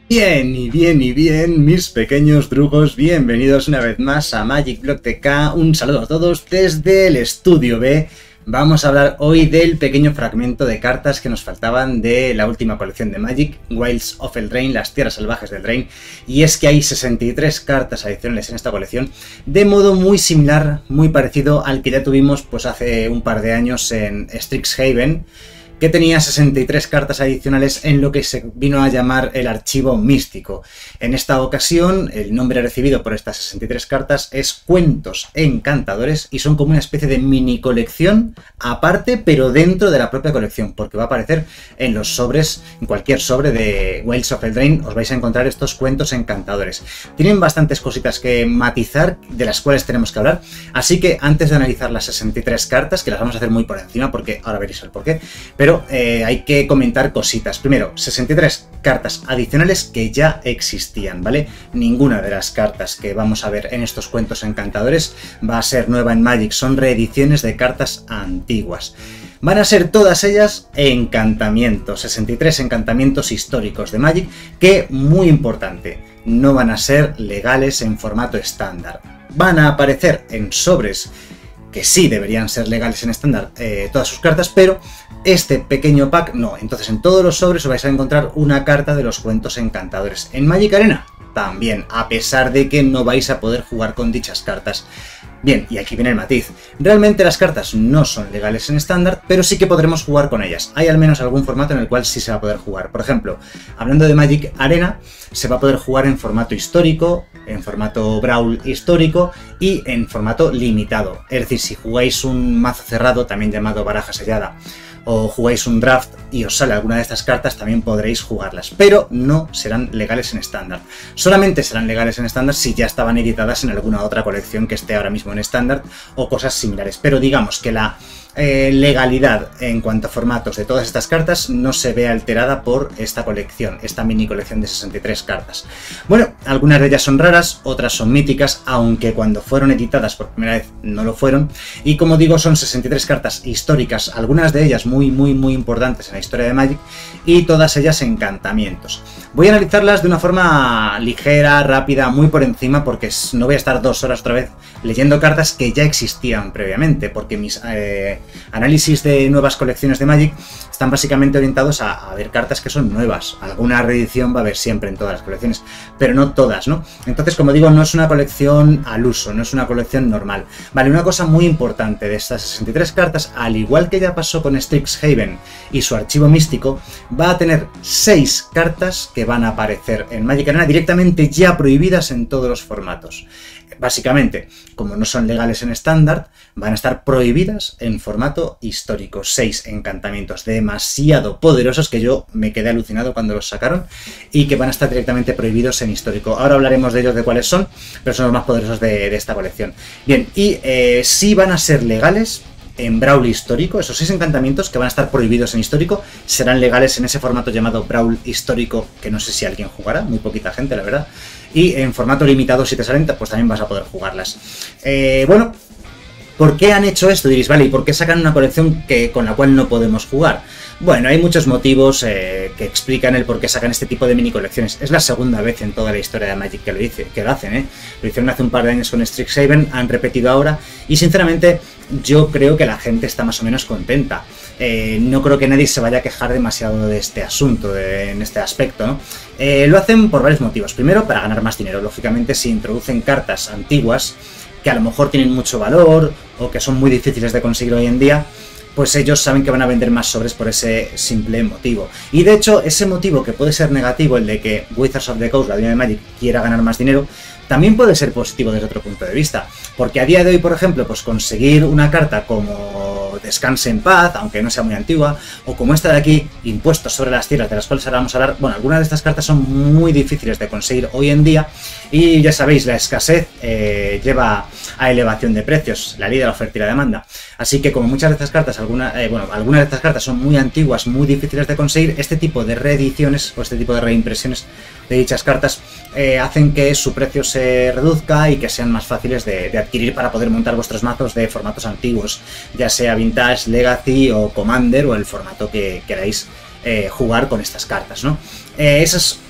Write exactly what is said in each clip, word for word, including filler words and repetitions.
Bien y bien y bien, mis pequeños drugos, bienvenidos una vez más a Magic Block T K. Un saludo a todos desde el Estudio B. Vamos a hablar hoy del pequeño fragmento de cartas que nos faltaban de la última colección de Magic, Wilds of Eldraine, las tierras salvajes del Eldraine. Y es que hay sesenta y tres cartas adicionales en esta colección, de modo muy similar, muy parecido al que ya tuvimos pues hace un par de años en Strixhaven, que tenía sesenta y tres cartas adicionales en lo que se vino a llamar el archivo místico. En esta ocasión, el nombre recibido por estas sesenta y tres cartas es Cuentos Encantadores, y son como una especie de mini colección aparte, pero dentro de la propia colección, porque va a aparecer en los sobres, en cualquier sobre de Wilds of Eldraine, os vais a encontrar estos Cuentos Encantadores. Tienen bastantes cositas que matizar, de las cuales tenemos que hablar, así que antes de analizar las sesenta y tres cartas, que las vamos a hacer muy por encima, porque ahora veréis el porqué, pero Pero eh, hay que comentar cositas. Primero, sesenta y tres cartas adicionales que ya existían, ¿vale? Ninguna de las cartas que vamos a ver en estos Cuentos Encantadores va a ser nueva en Magic, son reediciones de cartas antiguas. Van a ser todas ellas encantamientos, sesenta y tres encantamientos históricos de Magic que, muy importante, no van a ser legales en formato estándar. Van a aparecer en sobres que sí deberían ser legales en estándar eh, todas sus cartas, pero este pequeño pack no. Entonces en todos los sobres os vais a encontrar una carta de los Cuentos Encantadores. En Magic Arena también, a pesar de que no vais a poder jugar con dichas cartas. Bien, y aquí viene el matiz. Realmente las cartas no son legales en estándar, pero sí que podremos jugar con ellas. Hay al menos algún formato en el cual sí se va a poder jugar. Por ejemplo, hablando de Magic Arena, se va a poder jugar en formato histórico, en formato Brawl histórico y en formato limitado. Es decir, si jugáis un mazo cerrado, también llamado baraja sellada, o jugáis un draft y os sale alguna de estas cartas, también podréis jugarlas, pero no serán legales en estándar. Solamente serán legales en estándar si ya estaban editadas en alguna otra colección que esté ahora mismo en estándar o cosas similares, pero digamos que la eh, legalidad en cuanto a formatos de todas estas cartas no se ve alterada por esta colección, esta mini colección de sesenta y tres cartas. Bueno, algunas de ellas son raras, otras son míticas, aunque cuando fueron editadas por primera vez no lo fueron, y como digo, son sesenta y tres cartas históricas, algunas de ellas muy muy muy importantes en la historia de Magic, y todas ellas encantamientos. Voy a analizarlas de una forma ligera, rápida, muy por encima, porque no voy a estar dos horas otra vez leyendo cartas que ya existían previamente, porque mis eh, análisis de nuevas colecciones de Magic están básicamente orientados a, a ver cartas que son nuevas. Alguna reedición va a haber siempre en todas las colecciones, pero no todas, ¿no? Entonces, como digo, no es una colección al uso, no es una colección normal. Vale, una cosa muy importante de estas sesenta y tres cartas, al igual que ya pasó con Strixhaven y su archivo místico, va a tener seis cartas que van a aparecer en Magic Arena directamente ya prohibidas en todos los formatos. Básicamente, como no son legales en estándar, van a estar prohibidas en formato histórico. Seis encantamientos demasiado poderosos que yo me quedé alucinado cuando los sacaron y que van a estar directamente prohibidos en histórico. Ahora hablaremos de ellos, de cuáles son, pero son los más poderosos de, de esta colección. Bien, y eh, sí van a ser legales en Brawl histórico. Esos seis encantamientos que van a estar prohibidos en histórico serán legales en ese formato llamado Brawl histórico, que no sé si alguien jugará, muy poquita gente la verdad, y en formato limitado, si te salen, pues también vas a poder jugarlas. Eh, bueno, ¿por qué han hecho esto? Diréis, vale, ¿y por qué sacan una colección que, con la cual no podemos jugar? Bueno, hay muchos motivos eh, que explican el por qué sacan este tipo de mini colecciones. Es la segunda vez en toda la historia de Magic que lo, dice, que lo hacen, ¿eh? Lo hicieron hace un par de años con Strixhaven, han repetido ahora, y sinceramente yo creo que la gente está más o menos contenta. Eh, no creo que nadie se vaya a quejar demasiado de este asunto, de, en este aspecto, ¿no? Eh, lo hacen por varios motivos. Primero, para ganar más dinero. Lógicamente, si introducen cartas antiguas que a lo mejor tienen mucho valor o que son muy difíciles de conseguir hoy en día, pues ellos saben que van a vender más sobres por ese simple motivo. Y de hecho, ese motivo que puede ser negativo, el de que Wizards of the Coast, la dueña de Magic, quiera ganar más dinero, también puede ser positivo desde otro punto de vista. Porque a día de hoy, por ejemplo, pues conseguir una carta como Descanse en Paz, aunque no sea muy antigua, o como esta de aquí, Impuestos sobre las tierras, de las cuales ahora vamos a hablar, bueno, algunas de estas cartas son muy difíciles de conseguir hoy en día, y ya sabéis, la escasez eh, lleva a elevación de precios, la ley de la oferta y la demanda. Así que como muchas de estas cartas, alguna, eh, bueno, algunas de estas cartas son muy antiguas, muy difíciles de conseguir, este tipo de reediciones o este tipo de reimpresiones de dichas cartas eh, hacen que su precio se reduzca y que sean más fáciles de, de adquirir para poder montar vuestros mazos de formatos antiguos, ya sea Vintage, Legacy o Commander o el formato que queráis eh, jugar con estas cartas, ¿no? Eh, esa es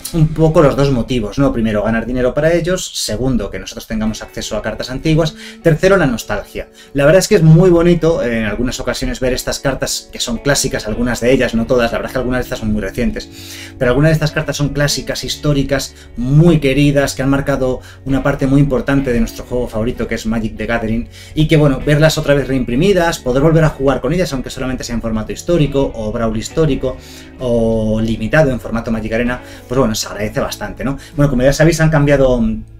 un poco los dos motivos, ¿no? Primero, ganar dinero para ellos. Segundo, que nosotros tengamos acceso a cartas antiguas. Tercero, la nostalgia. La verdad es que es muy bonito en algunas ocasiones ver estas cartas que son clásicas, algunas de ellas, no todas, la verdad es que algunas de estas son muy recientes, pero algunas de estas cartas son clásicas, históricas, muy queridas, que han marcado una parte muy importante de nuestro juego favorito, que es Magic the Gathering, y que, bueno, verlas otra vez reimprimidas, poder volver a jugar con ellas, aunque solamente sea en formato histórico, o Brawl histórico, o limitado en formato Magic Arena, pues bueno, se agradece bastante, ¿no? Bueno, como ya sabéis, han cambiado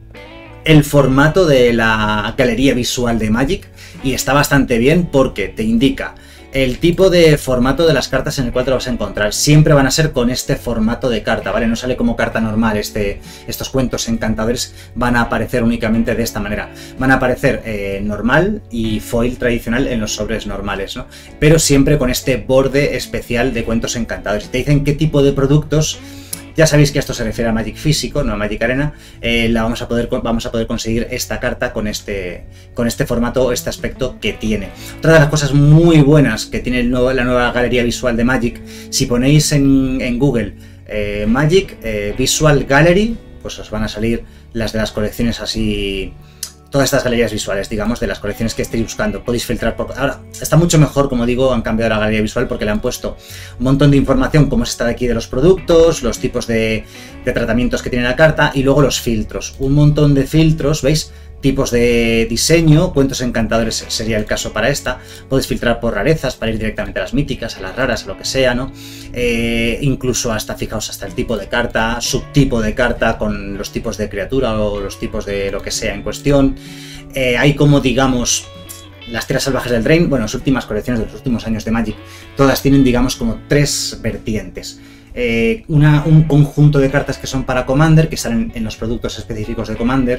el formato de la galería visual de Magic y está bastante bien porque te indica el tipo de formato de las cartas en el cual te lo vas a encontrar. Siempre van a ser con este formato de carta, ¿vale? No sale como carta normal. Este, estos cuentos encantadores van a aparecer únicamente de esta manera. Van a aparecer eh, normal y foil tradicional en los sobres normales, ¿no? Pero siempre con este borde especial de cuentos encantadores. Te dicen qué tipo de productos. Ya sabéis que esto se refiere a Magic físico, no a Magic Arena. Eh, la vamos a poder vamos a poder conseguir esta carta con este con este formato, este aspecto que tiene. Otra de las cosas muy buenas que tiene el nuevo, la nueva galería visual de Magic, si ponéis en, en Google eh, Magic eh, Visual Gallery, pues os van a salir las de las colecciones así. Todas estas galerías visuales, digamos, de las colecciones que estéis buscando. Podéis filtrar por... Ahora, está mucho mejor, como digo, han cambiado la galería visual porque le han puesto un montón de información, como es esta de aquí de los productos, los tipos de, de tratamientos que tiene la carta y luego los filtros. Un montón de filtros, ¿veis? Tipos de diseño, cuentos encantadores sería el caso para esta. Podéis filtrar por rarezas para ir directamente a las míticas, a las raras, a lo que sea, ¿no? Eh, incluso hasta, fijaos, hasta el tipo de carta, subtipo de carta con los tipos de criatura o los tipos de lo que sea en cuestión. Eh, hay como, digamos, las tierras salvajes del Drain, bueno, las últimas colecciones de los últimos años de Magic, todas tienen, digamos, como tres vertientes. Eh, una, un conjunto de cartas que son para Commander, que salen en los productos específicos de Commander.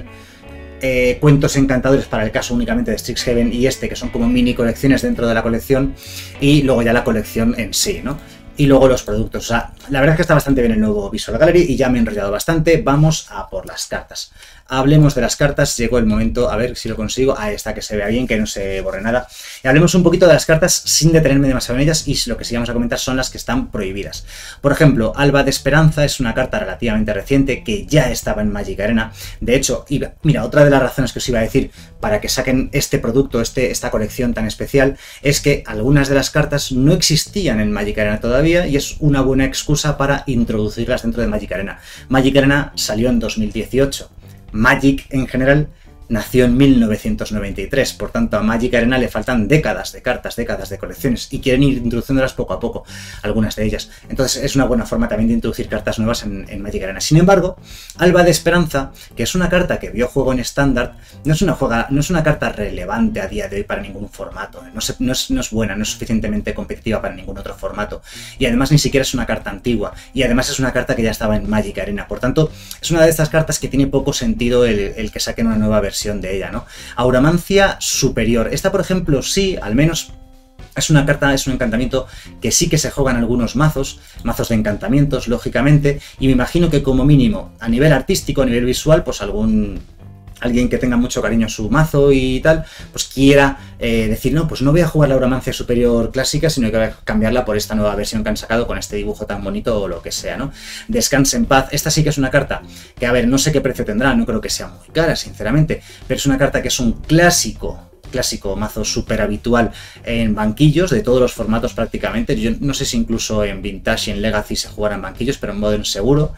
Eh, cuentos encantadores para el caso únicamente de Strixhaven y este, que son como mini colecciones dentro de la colección, y luego ya la colección en sí, ¿no? Y luego los productos. O sea, la verdad es que está bastante bien el nuevo Visual Gallery y ya me he enrollado bastante. Vamos a por las cartas. Hablemos de las cartas, llegó el momento, a ver si lo consigo. Ahí está, que se vea bien, que no se borre nada. Y hablemos un poquito de las cartas sin detenerme demasiado en ellas, y lo que sí vamos a comentar son las que están prohibidas. Por ejemplo, Alba de Esperanza es una carta relativamente reciente que ya estaba en Magic Arena. De hecho, iba, mira, otra de las razones que os iba a decir para que saquen este producto, este, esta colección tan especial, es que algunas de las cartas no existían en Magic Arena todavía y es una buena excusa para introducirlas dentro de Magic Arena. Magic Arena salió en dos mil dieciocho. Magic en general nació en mil novecientos noventa y tres, por tanto a Magic Arena le faltan décadas de cartas, décadas de colecciones, y quieren ir introduciéndolas poco a poco, algunas de ellas. Entonces es una buena forma también de introducir cartas nuevas en, en Magic Arena. Sin embargo, Alba de Esperanza, que es una carta que vio juego en estándar, no es una, juega, no es una carta relevante a día de hoy para ningún formato, no, se, no, es, no es buena, no es suficientemente competitiva para ningún otro formato, y además ni siquiera es una carta antigua, y además es una carta que ya estaba en Magic Arena. Por tanto, es una de estas cartas que tiene poco sentido el, el que saquen una nueva versión de ella, ¿no? Auramancia Superior. Esta, por ejemplo, sí, al menos es una carta, es un encantamiento que sí que se juega en algunos mazos, mazos de encantamientos, lógicamente, y me imagino que como mínimo, a nivel artístico, a nivel visual, pues algún... alguien que tenga mucho cariño a su mazo y tal, pues quiera eh, decir, no, pues no voy a jugar la Auramancia Superior clásica, sino que voy a cambiarla por esta nueva versión que han sacado con este dibujo tan bonito o lo que sea, ¿no? Descanse en paz. Esta sí que es una carta que, a ver, no sé qué precio tendrá, no creo que sea muy cara, sinceramente, pero es una carta que es un clásico, clásico mazo súper habitual en banquillos, de todos los formatos prácticamente. Yo no sé si incluso en Vintage y en Legacy se jugarán banquillos, pero en Modern seguro,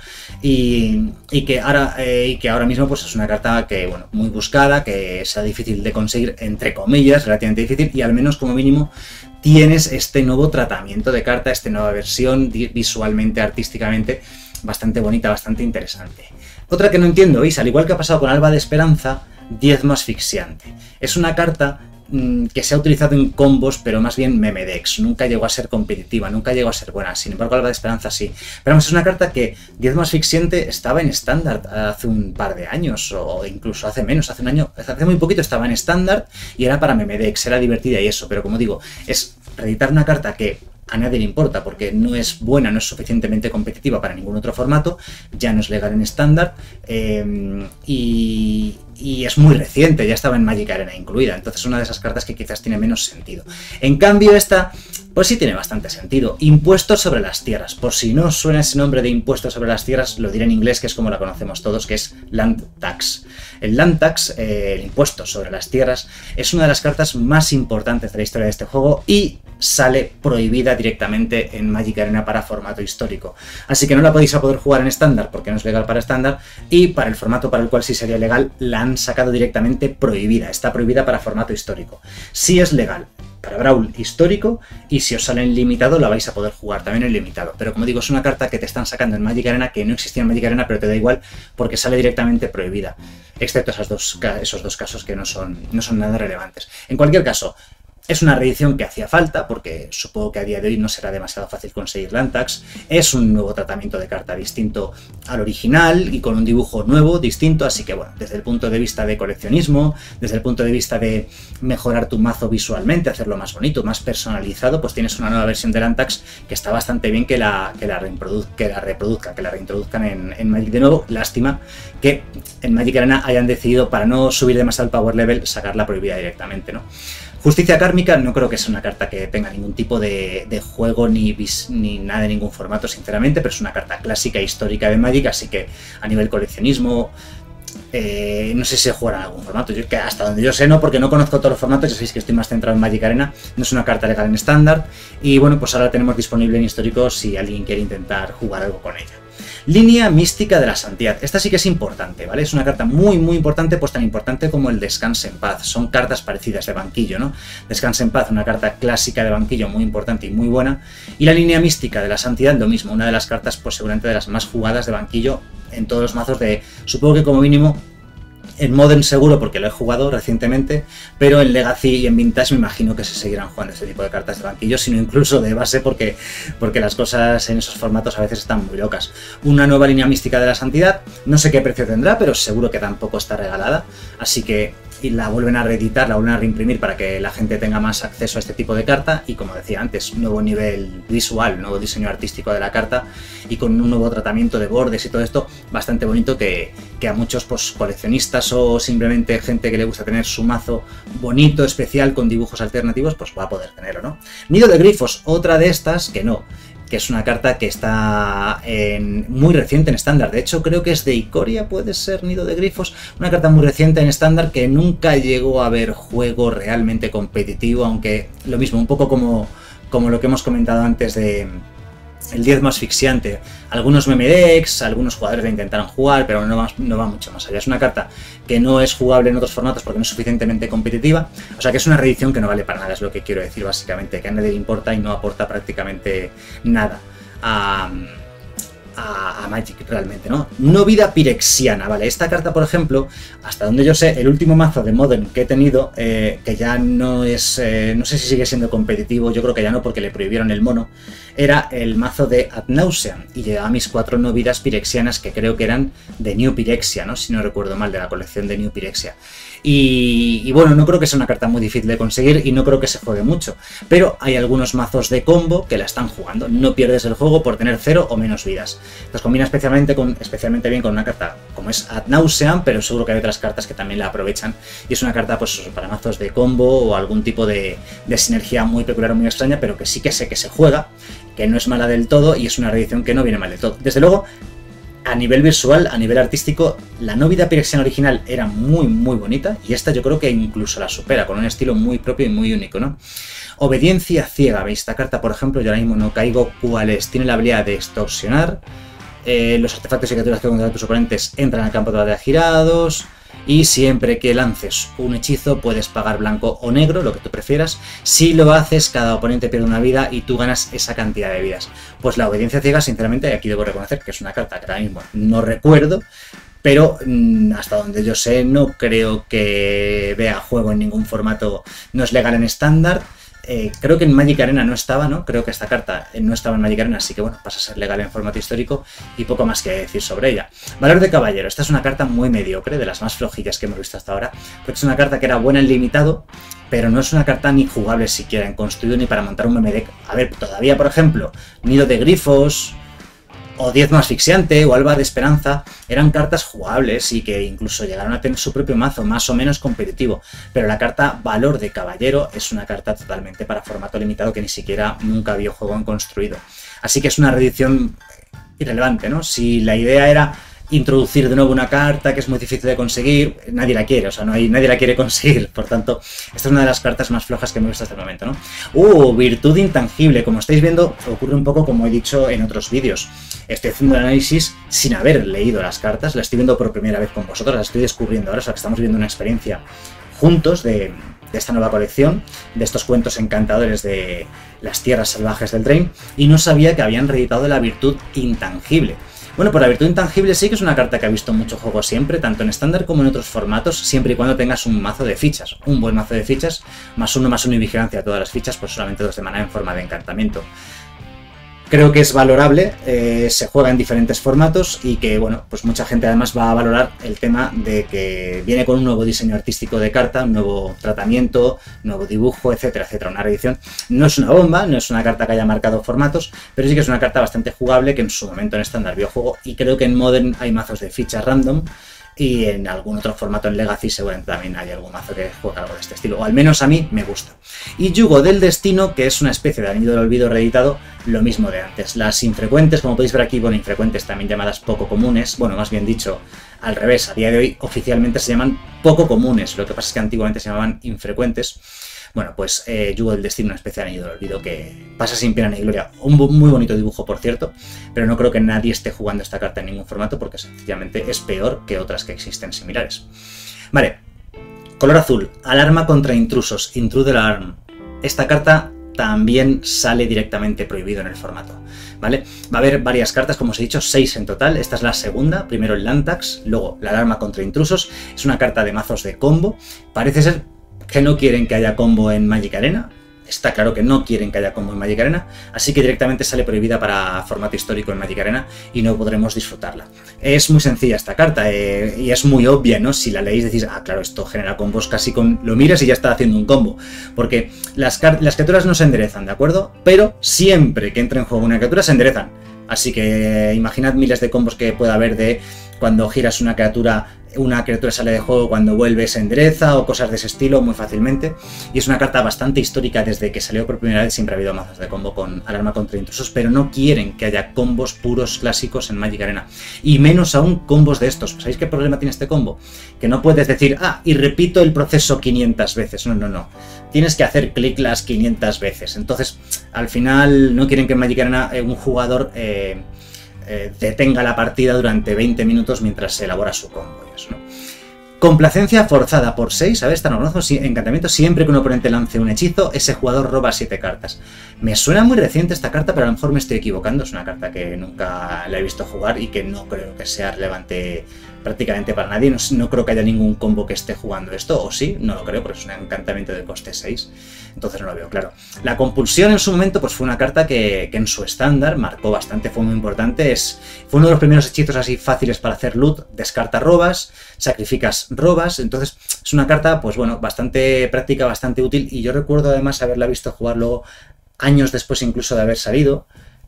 y, y, que ahora, eh, y que ahora mismo pues es una carta que, bueno, muy buscada, que sea difícil de conseguir, entre comillas, relativamente difícil, y al menos como mínimo tienes este nuevo tratamiento de carta, esta nueva versión visualmente, artísticamente, bastante bonita, bastante interesante. Otra que no entiendo, ¿veis? Al igual que ha pasado con Alba de Esperanza, Diezmo Asfixiante. Es una carta mmm, que se ha utilizado en combos, pero más bien meme decks. Nunca llegó a ser competitiva, nunca llegó a ser buena. Sin embargo, Alba de Esperanza sí. Pero vamos, es una carta que Diezmo Asfixiante estaba en estándar hace un par de años, o incluso hace menos, hace un año, hace muy poquito estaba en estándar y era para meme decks, era divertida y eso. Pero como digo, es reeditar una carta que a nadie le importa porque no es buena, no es suficientemente competitiva para ningún otro formato, ya no es legal en estándar eh, y, y es muy reciente, ya estaba en Magic Arena incluida, entonces es una de esas cartas que quizás tiene menos sentido. En cambio esta, pues sí tiene bastante sentido. Impuestos sobre las tierras. Por si no suena ese nombre de impuestos sobre las tierras, lo diré en inglés, que es como la conocemos todos, que es Land Tax. El Land Tax, eh, el impuesto sobre las tierras, es una de las cartas más importantes de la historia de este juego y sale prohibida directamente en Magic Arena para formato histórico. Así que no la podéis a poder jugar en estándar porque no es legal para estándar, y para el formato para el cual sí sería legal la han sacado directamente prohibida. Está prohibida para formato histórico. Sí es legal para Brawl histórico, y si os sale en limitado la vais a poder jugar también en limitado. Pero como digo, es una carta que te están sacando en Magic Arena, que no existía en Magic Arena, pero te da igual porque sale directamente prohibida. Excepto esas dos, esos dos casos que no son, no son nada relevantes. En cualquier caso, es una reedición que hacía falta, porque supongo que a día de hoy no será demasiado fácil conseguir Land Tax. Es un nuevo tratamiento de carta distinto al original y con un dibujo nuevo, distinto, así que bueno, desde el punto de vista de coleccionismo, desde el punto de vista de mejorar tu mazo visualmente, hacerlo más bonito, más personalizado, pues tienes una nueva versión de Land Tax que está bastante bien que la, que la, que la reproduzca, que la reintroduzcan en, en Magic de nuevo. Lástima que en Magic Arena hayan decidido, para no subir demasiado el power level, sacarla prohibida directamente, ¿no? Justicia Kármica no creo que sea una carta que tenga ningún tipo de, de juego ni, vis, ni nada de ningún formato, sinceramente, pero es una carta clásica e histórica de Magic, así que a nivel coleccionismo, eh, no sé si se jugará en algún formato. Yo, que hasta donde yo sé no, porque no conozco todos los formatos, ya sabéis que estoy más centrado en Magic Arena, no es una carta legal en estándar, y bueno, pues ahora la tenemos disponible en histórico si alguien quiere intentar jugar algo con ella. Línea Mística de la Santidad. Esta sí que es importante, ¿vale? Es una carta muy, muy importante, pues tan importante como el Descanse en Paz. Son cartas parecidas de banquillo, ¿no? Descanse en Paz, una carta clásica de banquillo muy importante y muy buena. Y la Línea Mística de la Santidad, lo mismo, una de las cartas, pues seguramente de las más jugadas de banquillo en todos los mazos de, supongo que como mínimo, en Modern seguro porque lo he jugado recientemente, pero en Legacy y en Vintage me imagino que se seguirán jugando este tipo de cartas de banquillo, sino incluso de base porque, porque las cosas en esos formatos a veces están muy locas. Una nueva Línea Mística de la Santidad, no sé qué precio tendrá, pero seguro que tampoco está regalada, así que y la vuelven a reeditar, la vuelven a reimprimir para que la gente tenga más acceso a este tipo de carta y, como decía antes, un nuevo nivel visual, nuevo diseño artístico de la carta y con un nuevo tratamiento de bordes y todo esto bastante bonito que, que a muchos pues, coleccionistas o simplemente gente que le gusta tener su mazo bonito, especial, con dibujos alternativos, pues va a poder tenerlo, ¿no? Nido de Grifos, otra de estas que no, que es una carta que está en, muy reciente en estándar. De hecho, creo que es de Ikoria, puede ser Nido de Grifos. Una carta muy reciente en estándar que nunca llegó a ver juego realmente competitivo, aunque lo mismo, un poco como, como lo que hemos comentado antes de el diezmo asfixiante. Algunos meme decks, algunos jugadores la intentaron jugar, pero no va, no va mucho más allá. Es una carta que no es jugable en otros formatos porque no es suficientemente competitiva. O sea que es una reedición que no vale para nada, es lo que quiero decir básicamente, que a nadie le importa y no aporta prácticamente nada a, a, a Magic realmente, ¿no? Novida Pirexiana, vale. Esta carta, por ejemplo, hasta donde yo sé, el último mazo de Modern que he tenido, eh, que ya no es, eh, no sé si sigue siendo competitivo, yo creo que ya no porque le prohibieron el mono, era el mazo de Ad Nauseam y llevaba mis cuatro novidas pirexianas que creo que eran de New Pirexia, ¿no? Si no recuerdo mal, de la colección de New Pirexia. Y, y bueno, no creo que sea una carta muy difícil de conseguir y no creo que se juegue mucho, pero hay algunos mazos de combo que la están jugando. No pierdes el juego por tener cero o menos vidas. Entonces combina especialmente, con, especialmente bien con una carta como es Ad Nauseam, pero seguro que hay otras cartas que también la aprovechan y es una carta pues para mazos de combo o algún tipo de, de sinergia muy peculiar o muy extraña, pero que sí que sé que se juega, que no es mala del todo y es una reedición que no viene mal del todo. Desde luego, a nivel visual, a nivel artístico, la Novida Pirexiana original era muy muy bonita y esta yo creo que incluso la supera, con un estilo muy propio y muy único, ¿no? Obediencia Ciega, ¿veis? Esta carta, por ejemplo, yo ahora mismo no caigo cuál es. Tiene la habilidad de extorsionar, eh, los artefactos y criaturas que controlan tus oponentes entran al campo de batalla girados, y siempre que lances un hechizo puedes pagar blanco o negro, lo que tú prefieras. Si lo haces, cada oponente pierde una vida y tú ganas esa cantidad de vidas. Pues la Obediencia Ciega, sinceramente, aquí debo reconocer que es una carta que ahora mismo no recuerdo, pero mmm, hasta donde yo sé no creo que vea juego en ningún formato, no es legal en estándar. Eh, creo que en Magic Arena no estaba, ¿no? Creo que esta carta no estaba en Magic Arena, así que bueno, pasa a ser legal en formato histórico y poco más que decir sobre ella. Valor de caballero. Esta es una carta muy mediocre, de las más flojillas que hemos visto hasta ahora, porque es una carta que era buena en limitado, pero no es una carta ni jugable siquiera en construido ni para montar un meme deck. A ver, todavía, por ejemplo, Nido de Grifos o Diezmo Asfixiante o Alba de Esperanza eran cartas jugables y que incluso llegaron a tener su propio mazo más o menos competitivo, pero la carta Valor de Caballero es una carta totalmente para formato limitado que ni siquiera nunca vio juego en construido. Así que es una reedición irrelevante, ¿no? Si la idea era introducir de nuevo una carta que es muy difícil de conseguir, nadie la quiere, o sea, no hay, nadie la quiere conseguir, por tanto, esta es una de las cartas más flojas que hemos visto hasta el momento, ¿no? Uh, Virtud Intangible, como estáis viendo, ocurre un poco como he dicho en otros vídeos. Estoy haciendo el análisis sin haber leído las cartas, la estoy viendo por primera vez con vosotros, la estoy descubriendo ahora, o sea, que estamos viviendo una experiencia juntos de, de esta nueva colección, de estos cuentos encantadores de las tierras salvajes del Drain, y no sabía que habían reeditado la Virtud Intangible. Bueno, pues la Virtud Intangible sí que es una carta que ha visto mucho juego siempre, tanto en estándar como en otros formatos, siempre y cuando tengas un mazo de fichas. Un buen mazo de fichas, más uno, más uno y vigilancia a todas las fichas, pues solamente dos de maná en forma de encantamiento. Creo que es valorable, eh, se juega en diferentes formatos y que, bueno, pues mucha gente además va a valorar el tema de que viene con un nuevo diseño artístico de carta, un nuevo tratamiento, nuevo dibujo, etcétera, etcétera. Una reedición no es una bomba, no es una carta que haya marcado formatos, pero sí que es una carta bastante jugable que en su momento en estándar vio juego, y creo que en Modern hay mazos de fichas random y en algún otro formato en Legacy seguramente también hay algún mazo que juega algo de este estilo, o al menos a mí me gusta. Y Yugo del Destino, que es una especie de Anillo del Olvido reeditado, lo mismo de antes. Las infrecuentes, como podéis ver aquí, bueno, infrecuentes también llamadas poco comunes, bueno, más bien dicho, al revés, a día de hoy oficialmente se llaman poco comunes, lo que pasa es que antiguamente se llamaban infrecuentes. Bueno, pues eh, Yugo del Destino, una especie de Anillo del Olvido que pasa sin pena ni gloria. Un muy bonito dibujo, por cierto, pero no creo que nadie esté jugando esta carta en ningún formato porque sencillamente es peor que otras que existen similares. Vale, color azul, alarma contra intrusos, Intruder Alarm. Esta carta también sale directamente prohibido en el formato, ¿vale? Va a haber varias cartas, como os he dicho, seis en total. Esta es la segunda, primero el Lantax, luego la alarma contra intrusos. Es una carta de mazos de combo, parece ser que no quieren que haya combo en Magic Arena. Está claro que no quieren que haya combo en Magic Arena, así que directamente sale prohibida para formato histórico en Magic Arena y no podremos disfrutarla. Es muy sencilla esta carta eh, y es muy obvia, ¿no? Si la leéis decís, ah, claro, esto genera combos casi con... Lo miras y ya está haciendo un combo, porque las, las criaturas no se enderezan, ¿de acuerdo? Pero siempre que entre en juego una criatura se enderezan. Así que imaginad miles de combos que pueda haber de cuando giras una criatura... Una criatura sale de juego, cuando vuelve se endereza o cosas de ese estilo muy fácilmente. Y es una carta bastante histórica, desde que salió por primera vez siempre ha habido mazos de combo con alarma contra intrusos, pero no quieren que haya combos puros clásicos en Magic Arena. Y menos aún combos de estos. ¿Sabéis qué problema tiene este combo? Que no puedes decir, ah, y repito el proceso quinientas veces. No, no, no. Tienes que hacer clic las quinientas veces. Entonces, al final no quieren que en Magic Arena un jugador... Eh, Eh, detenga la partida durante veinte minutos mientras se elabora su combo y eso, ¿no? Complacencia forzada por seis, a ver, está normal, encantamiento, siempre que un oponente lance un hechizo, ese jugador roba siete cartas. Me suena muy reciente esta carta, pero a lo mejor me estoy equivocando, es una carta que nunca la he visto jugar y que no creo que sea relevante prácticamente para nadie, no, no creo que haya ningún combo que esté jugando esto, o sí, no lo creo, porque es un encantamiento de coste seis, entonces no lo veo claro. La compulsión en su momento pues fue una carta que, que en su estándar marcó bastante, fue muy importante, es, fue uno de los primeros hechizos así fáciles para hacer loot, descarta robas, sacrificas robas, entonces es una carta pues bueno, bastante práctica, bastante útil, y yo recuerdo además haberla visto jugar luego años después incluso de haber salido,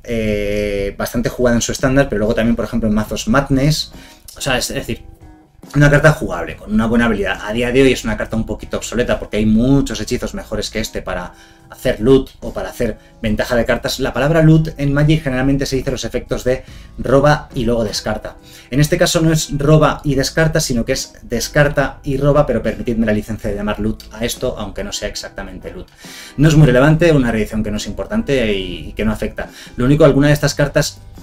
eh, bastante jugada en su estándar, pero luego también por ejemplo en mazos Madness. O sea, es decir, una carta jugable, con una buena habilidad. A día de hoy es una carta un poquito obsoleta porque hay muchos hechizos mejores que este para hacer loot o para hacer ventaja de cartas. La palabra loot en Magic generalmente se dice los efectos de roba y luego descarta. En este caso no es roba y descarta, sino que es descarta y roba, pero permitidme la licencia de llamar loot a esto, aunque no sea exactamente loot. No es muy relevante, una reedición que no es importante y que no afecta. Lo único, alguna de estas cartas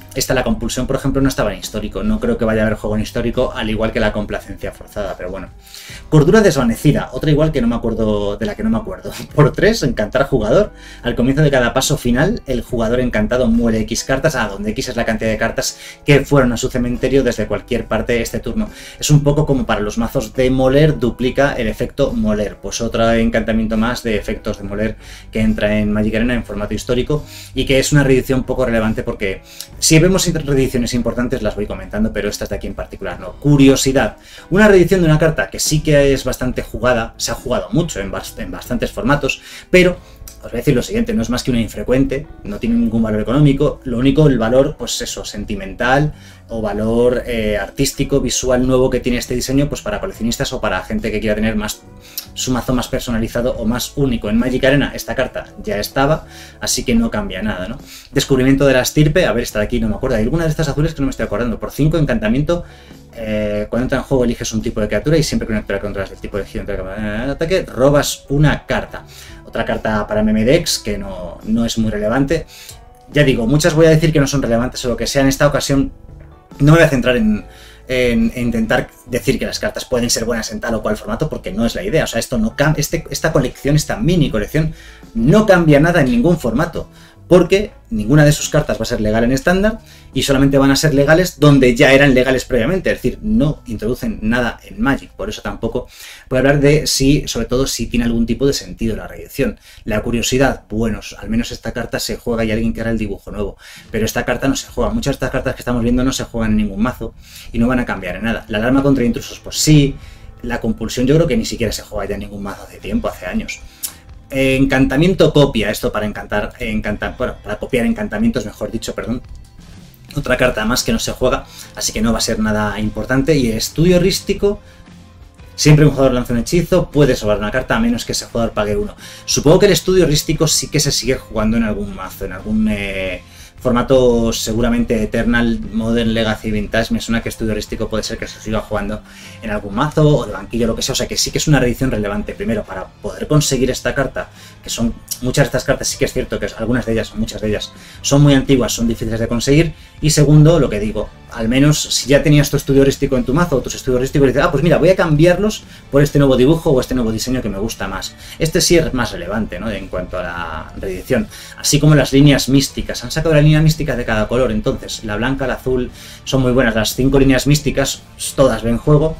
esta, la compulsión, por ejemplo, no estaba en histórico. No creo que vaya a haber juego en histórico, al igual que la complacencia forzada, pero bueno. Cordura desvanecida, otra igual que no me acuerdo, de la que no me acuerdo. Por tres, encantar jugador. Al comienzo de cada paso final, el jugador encantado muere X cartas, a donde X es la cantidad de cartas que fueron a su cementerio desde cualquier parte de este turno. Es un poco como para los mazos de moler, duplica el efecto moler. Pues otro encantamiento más de efectos de moler que entra en Magic Arena en formato histórico y que es una reedición poco relevante porque si vemos reediciones importantes las voy comentando, pero estas de aquí en particular no. Curiosidad, una reedición de una carta que sí que es bastante jugada, se ha jugado mucho en, bast en bastantes formatos, pero os voy a decir lo siguiente, no es más que una infrecuente, no tiene ningún valor económico, lo único, el valor, pues eso, sentimental o valor eh, artístico, visual nuevo que tiene este diseño, pues para coleccionistas o para gente que quiera tener más su mazo más personalizado o más único. En Magic Arena esta carta ya estaba, así que no cambia nada, ¿no? Descubrimiento de la estirpe, a ver, esta de aquí no me acuerdo, hay alguna de estas azules que no me estoy acordando, por cinco encantamiento. Eh, cuando entra en juego eliges un tipo de criatura y siempre que una criatura controlas el tipo de giro de ataque, robas una carta. Otra carta para M M Decks que no, no es muy relevante. Ya digo, muchas voy a decir que no son relevantes o lo que sea. En esta ocasión no me voy a centrar en, en, en intentar decir que las cartas pueden ser buenas en tal o cual formato porque no es la idea. O sea, esto no cambia, este, esta colección, esta mini colección, no cambia nada en ningún formato. Porque ninguna de sus cartas va a ser legal en estándar y solamente van a ser legales donde ya eran legales previamente, es decir, no introducen nada en Magic, por eso tampoco voy a hablar de si, sobre todo si tiene algún tipo de sentido la reedición. La curiosidad, bueno, al menos esta carta se juega y alguien que hará el dibujo nuevo, pero esta carta no se juega, muchas de estas cartas que estamos viendo no se juegan en ningún mazo y no van a cambiar en nada. La alarma contra intrusos, pues sí, la compulsión yo creo que ni siquiera se juega ya en ningún mazo hace tiempo, hace años. Encantamiento copia, esto para encantar, encantar, bueno, para copiar encantamientos, mejor dicho, perdón. Otra carta más que no se juega, así que no va a ser nada importante. Y el estudio heurístico, siempre un jugador lanza un hechizo, puede sobrar una carta a menos que ese jugador pague uno. Supongo que el estudio heurístico sí que se sigue jugando en algún mazo, en algún eh, formato seguramente Eternal, Modern, Legacy, Vintage. Me suena que estudio heurístico puede ser que se siga jugando en algún mazo o de banquillo, lo que sea. O sea que sí que es una reedición relevante. Primero, para poder conseguir esta carta, que son muchas de estas cartas, sí que es cierto que algunas de ellas, muchas de ellas, son muy antiguas, son difíciles de conseguir. Y segundo, lo que digo, al menos si ya tenías tu estudio heurístico en tu mazo o tus estudios heurísticos y dices, ah, pues mira, voy a cambiarlos por este nuevo dibujo o este nuevo diseño que me gusta más. Este sí es más relevante, ¿no?, en cuanto a la reedición. Así como las líneas místicas. Han sacado la línea mística de cada color, entonces la blanca, la azul, son muy buenas. Las cinco líneas místicas, todas ven juego,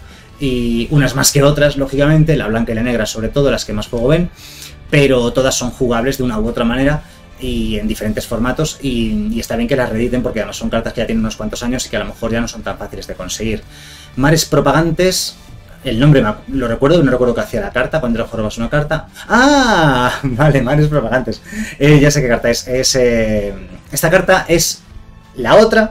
y unas más que otras, lógicamente, la blanca y la negra sobre todo, las que más juego ven, pero todas son jugables de una u otra manera y en diferentes formatos, y, y está bien que las reediten porque además son cartas que ya tienen unos cuantos años y que a lo mejor ya no son tan fáciles de conseguir. Mares propagantes, el nombre me, lo recuerdo, no recuerdo qué hacía la carta, cuando robas una carta. ¡Ah! Vale, mares propagantes. Eh, ya sé qué carta es. es eh, esta carta es la otra,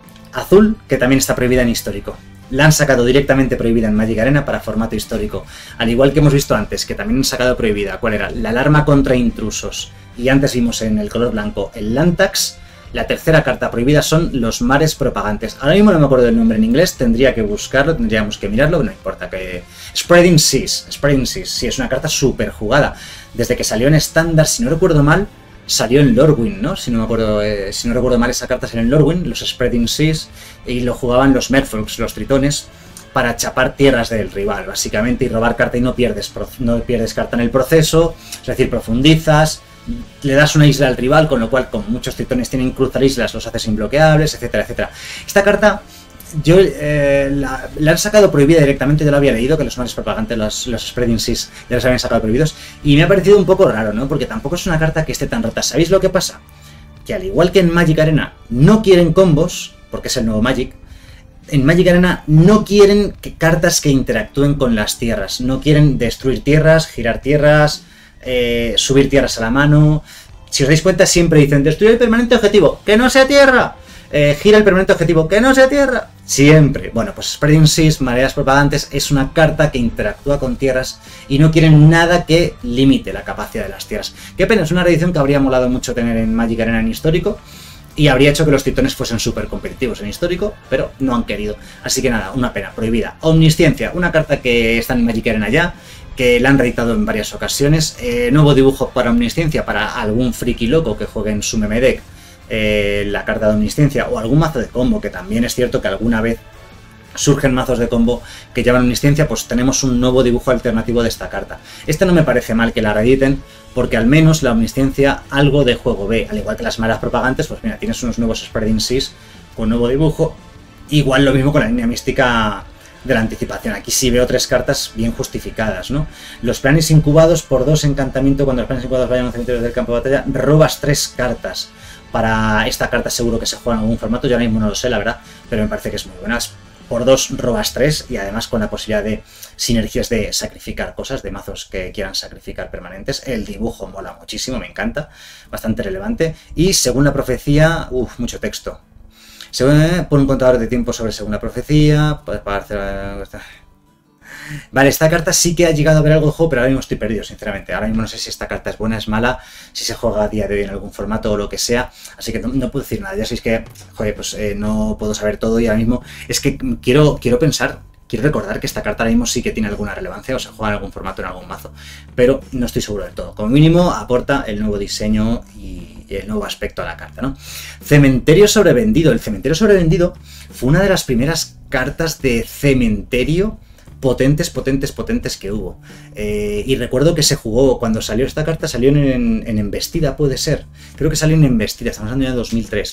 azul, que también está prohibida en histórico. La han sacado directamente prohibida en Magic Arena para formato histórico. Al igual que hemos visto antes, que también han sacado prohibida. ¿Cuál era? La alarma contra intrusos. Y antes vimos en el color blanco el Lantax. La tercera carta prohibida son los mares propagantes. Ahora mismo no me acuerdo del nombre en inglés, tendría que buscarlo, tendríamos que mirarlo, no importa. que Spreading Seas. Spreading Seas, sí, es una carta súper jugada. Desde que salió en estándar, si no recuerdo mal, salió en Lorwyn, ¿no? Si no me acuerdo, eh, si no recuerdo mal, esa carta salió en Lorwyn, los Spreading Seas, y lo jugaban los Merfolks, los tritones, para chapar tierras del rival, básicamente, y robar carta y no pierdes, no pierdes carta en el proceso, es decir, profundizas, le das una isla al rival, con lo cual, como muchos tritones tienen cruzar islas, los haces imbloqueables, etcétera, etcétera. Esta carta, yo eh, la, la han sacado prohibida directamente, yo lo había leído, que los mares propagantes, los, los Spreading Seas, ya los habían sacado prohibidos, y me ha parecido un poco raro, ¿no? Porque tampoco es una carta que esté tan rota. ¿Sabéis lo que pasa? Que al igual que en Magic Arena no quieren combos, porque es el nuevo Magic, en Magic Arena no quieren que cartas que interactúen con las tierras, no quieren destruir tierras, girar tierras, eh, subir tierras a la mano. Si os dais cuenta, siempre dicen, destruye el permanente objetivo, ¡que no sea tierra! Eh, gira el permanente objetivo, ¡que no sea tierra! Siempre. Bueno, pues Spreading Seas, mareas propagantes, es una carta que interactúa con tierras y no quieren nada que limite la capacidad de las tierras. Qué pena, es una reedición que habría molado mucho tener en Magic Arena en histórico y habría hecho que los tritones fuesen súper competitivos en histórico, pero no han querido. Así que nada, una pena, prohibida. Omnisciencia, una carta que está en Magic Arena ya, que la han reeditado en varias ocasiones. Eh, nuevo dibujo para Omnisciencia, para algún friki loco que juegue en su meme deck. eh, la carta de omnisciencia o algún mazo de combo, que también es cierto que alguna vez surgen mazos de combo que llevan omnisciencia, pues tenemos un nuevo dibujo alternativo de esta carta. Este no me parece mal que la reediten, porque al menos la omnisciencia algo de juego ve, al igual que las malas propagantes, pues mira, tienes unos nuevos Spreading Seas con nuevo dibujo, igual lo mismo con la línea mística de la anticipación. Aquí sí veo tres cartas bien justificadas, ¿no? Los planes incubados por dos encantamiento, cuando los planes incubados vayan a un cementerio del campo de batalla, robas tres cartas. Para esta carta seguro que se juega en algún formato, yo ahora mismo no lo sé, la verdad, pero me parece que es muy buena. Por dos robas tres y además con la posibilidad de sinergias de sacrificar cosas, de mazos que quieran sacrificar permanentes. El dibujo mola muchísimo, me encanta, bastante relevante. Y según la profecía, uff, mucho texto. Según, pon un contador de tiempo sobre según la profecía, puedes pagar... Vale, esta carta sí que ha llegado a ver algo de juego, pero ahora mismo estoy perdido, sinceramente. Ahora mismo no sé si esta carta es buena, es mala, si se juega a día de hoy en algún formato o lo que sea. Así que no, no puedo decir nada. Ya sabéis que, joder, pues eh, no puedo saber todo y ahora mismo es que quiero, quiero pensar, quiero recordar que esta carta ahora mismo sí que tiene alguna relevancia o se juega en algún formato, en algún mazo. Pero no estoy seguro del todo. Como mínimo aporta el nuevo diseño y el nuevo aspecto a la carta, ¿no? Cementerio sobrevendido. El cementerio sobrevendido fue una de las primeras cartas de cementerio potentes, potentes, potentes que hubo. Eh, y recuerdo que se jugó, cuando salió esta carta, salió en, en Embestida, puede ser. Creo que salió en Embestida, estamos hablando ya de dos mil tres.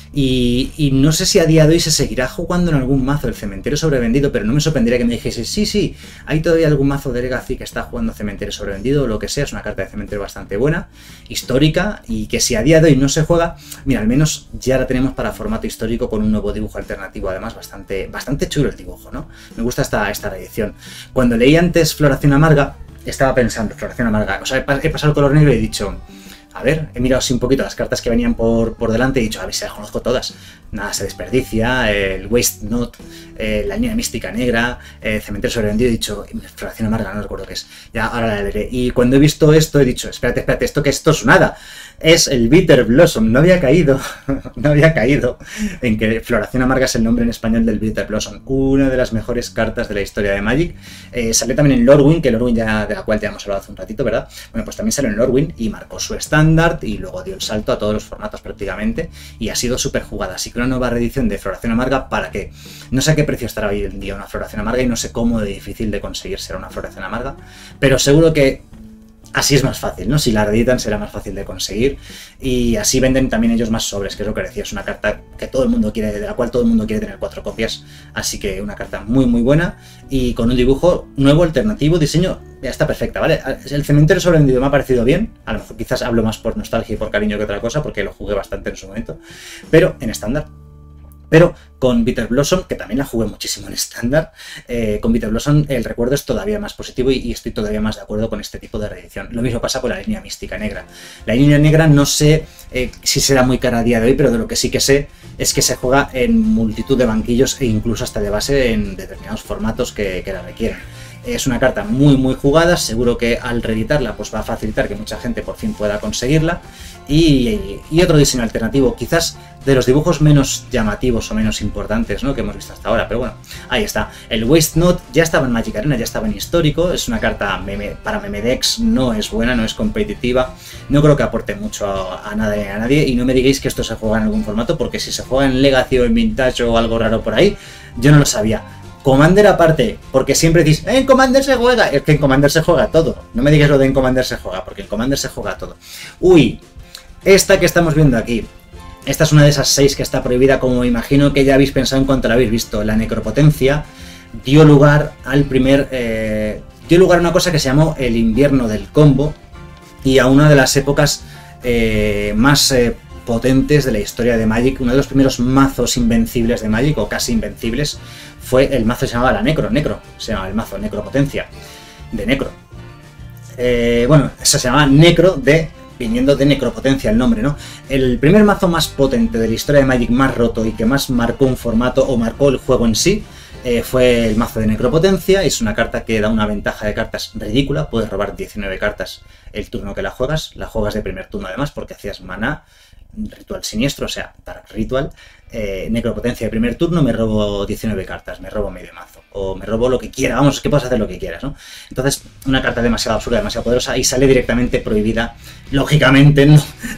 Y, y no sé si a día de hoy se seguirá jugando en algún mazo el cementerio sobrevendido, pero no me sorprendería que me dijese, sí, sí, hay todavía algún mazo de Legacy que está jugando cementerio sobrevendido o lo que sea. Es una carta de cementerio bastante buena, histórica, y que si a día de hoy no se juega, mira, al menos ya la tenemos para formato histórico con un nuevo dibujo alternativo, además bastante, bastante chulo el dibujo, ¿no? Me gusta esta, esta reedición. Cuando leí antes Floración Amarga, estaba pensando, Floración Amarga, o sea, he pasado el color negro y he dicho, a ver, he mirado así un poquito las cartas que venían por, por delante y he dicho, a ver si las conozco todas. Nada se desperdicia, el Waste Not, eh, la línea mística negra, eh, Cementerio sobrevendido, he dicho, Floración Amarga, no recuerdo qué es. Ya, ahora la leeré. Y cuando he visto esto he dicho, espérate, espérate, esto que esto es nada. Es el Bitter Blossom, no había caído, no había caído en que Floración Amarga es el nombre en español del Bitter Blossom, una de las mejores cartas de la historia de Magic. Eh, salió también en Lorwyn, que Lorwyn ya, de la cual ya hemos hablado hace un ratito, ¿verdad? Bueno, pues también salió en Lorwyn y marcó su estándar y luego dio el salto a todos los formatos prácticamente y ha sido súper jugada. Así que una nueva reedición de Floración Amarga, ¿para qué? No sé a qué precio estará hoy en día una Floración Amarga y no sé cómo de difícil de conseguir ser una Floración Amarga, pero seguro que así es más fácil, ¿no? Si la reeditan será más fácil de conseguir y así venden también ellos más sobres, que es lo que decía, es una carta que todo el mundo quiere, de la cual todo el mundo quiere tener cuatro copias, así que una carta muy muy buena y con un dibujo nuevo, alternativo, diseño, ya está perfecta, ¿vale? El cementerio sobrevendido me ha parecido bien, a lo mejor quizás hablo más por nostalgia y por cariño que otra cosa, porque lo jugué bastante en su momento, pero en estándar. Pero con Bitter Blossom, que también la jugué muchísimo en estándar, eh, con Bitter Blossom el recuerdo es todavía más positivo y, y estoy todavía más de acuerdo con este tipo de reedición. Lo mismo pasa con la línea mística negra. La línea negra no sé eh, si será muy cara a día de hoy, pero de lo que sí que sé es que se juega en multitud de banquillos e incluso hasta de base en determinados formatos que, que la requieren. Es una carta muy muy jugada, seguro que al reeditarla pues va a facilitar que mucha gente por fin pueda conseguirla. Y, y otro diseño alternativo, quizás de los dibujos menos llamativos o menos importantes, ¿no?, que hemos visto hasta ahora, pero bueno, ahí está. El Waste Not ya estaba en Magic Arena, ya estaba en histórico, es una carta meme, para Memedex, no es buena, no es competitiva, no creo que aporte mucho a, a nada ni a nadie, y no me digáis que esto se juega en algún formato, porque si se juega en Legacy o en Vintage o algo raro por ahí, yo no lo sabía. Commander aparte, porque siempre decís, en Commander se juega, es que en Commander se juega todo, no me digáis lo de en Commander se juega, porque en Commander se juega todo. Uy, esta que estamos viendo aquí, esta es una de esas seis que está prohibida, como imagino que ya habéis pensado en cuanto la habéis visto. La necropotencia dio lugar al primer, eh, dio lugar a una cosa que se llamó el invierno del combo y a una de las épocas eh, más eh, potentes de la historia de Magic. Uno de los primeros mazos invencibles de Magic, o casi invencibles, fue el mazo que se llamaba la Necro, Necro, se llamaba el mazo Necropotencia, de Necro. Eh, bueno, eso se llamaba Necro de... viniendo de necropotencia el nombre, ¿no? El primer mazo más potente de la historia de Magic, más roto y que más marcó un formato o marcó el juego en sí, eh, fue el mazo de necropotencia. Es una carta que da una ventaja de cartas ridícula, puedes robar diecinueve cartas el turno que la juegas, la juegas de primer turno además porque hacías maná, ritual siniestro, o sea, Dark Ritual, eh, necropotencia de primer turno, me robo diecinueve cartas, me robo medio mazo, o me robo lo que quiera, vamos, que puedes hacer lo que quieras, ¿no? Entonces, una carta demasiado absurda, demasiado poderosa, y sale directamente prohibida, lógicamente, no,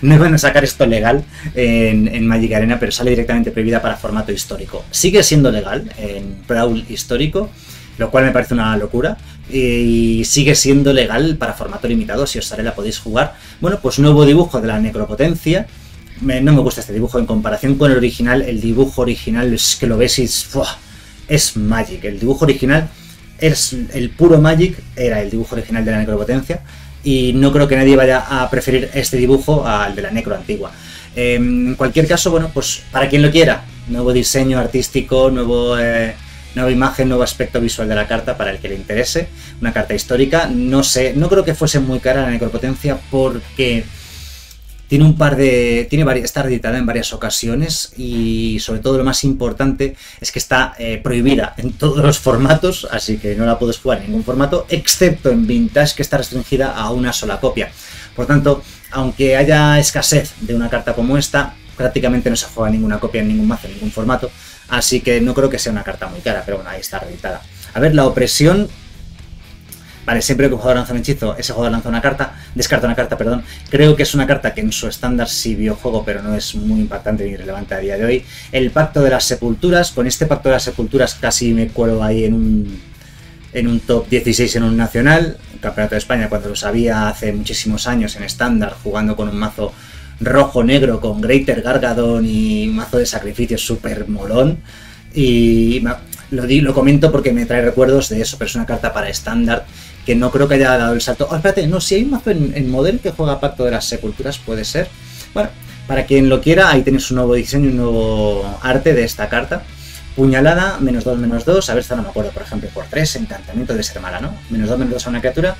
no iban a sacar esto legal en, en Magic Arena, pero sale directamente prohibida para formato histórico. Sigue siendo legal en Brawl histórico, lo cual me parece una locura, y sigue siendo legal para formato limitado. Si os sale la podéis jugar. Bueno, pues nuevo dibujo de la necropotencia. Me, no me gusta este dibujo en comparación con el original. El dibujo original es que lo ves y es, ¡buah! Es Magic. El dibujo original es el puro Magic, era el dibujo original de la necropotencia, y no creo que nadie vaya a preferir este dibujo al de la necro antigua. Eh, en cualquier caso, bueno, pues para quien lo quiera, nuevo diseño artístico, nuevo, eh, nueva imagen, nuevo aspecto visual de la carta para el que le interese. Una carta histórica, no sé, no creo que fuese muy cara la necropotencia porque tiene un par de... tiene varias, está editada en varias ocasiones, y sobre todo lo más importante es que está eh, prohibida en todos los formatos, así que no la puedes jugar en ningún formato, excepto en Vintage, que está restringida a una sola copia. Por tanto, aunque haya escasez de una carta como esta, prácticamente no se juega ninguna copia en ningún mazo, en ningún formato, así que no creo que sea una carta muy cara, pero bueno, ahí está reeditada. A ver, la opresión... Vale, siempre que un jugador lanza un hechizo, ese jugador lanza una carta, descarta una carta, perdón. Creo que es una carta que en su estándar sí vio juego, pero no es muy impactante ni relevante a día de hoy. El Pacto de las Sepulturas, con este Pacto de las Sepulturas casi me cuelo ahí en un, en un top dieciséis en un nacional, un campeonato de España, cuando lo sabía hace muchísimos años en estándar, jugando con un mazo rojo-negro con Greater Gargadon y un mazo de sacrificios súper molón. Y lo, di, lo comento porque me trae recuerdos de eso, pero es una carta para estándar que no creo que haya dado el salto. Oh, espérate, no, si hay un mazo en, en Model que juega Pacto de las Sepulturas, puede ser. Bueno, para quien lo quiera, ahí tenéis un nuevo diseño, un nuevo arte de esta carta. Puñalada, menos dos, menos dos. A ver, esta no me acuerdo, por ejemplo, por tres. Encantamiento de ser mala, ¿no? Menos dos, menos dos a una criatura.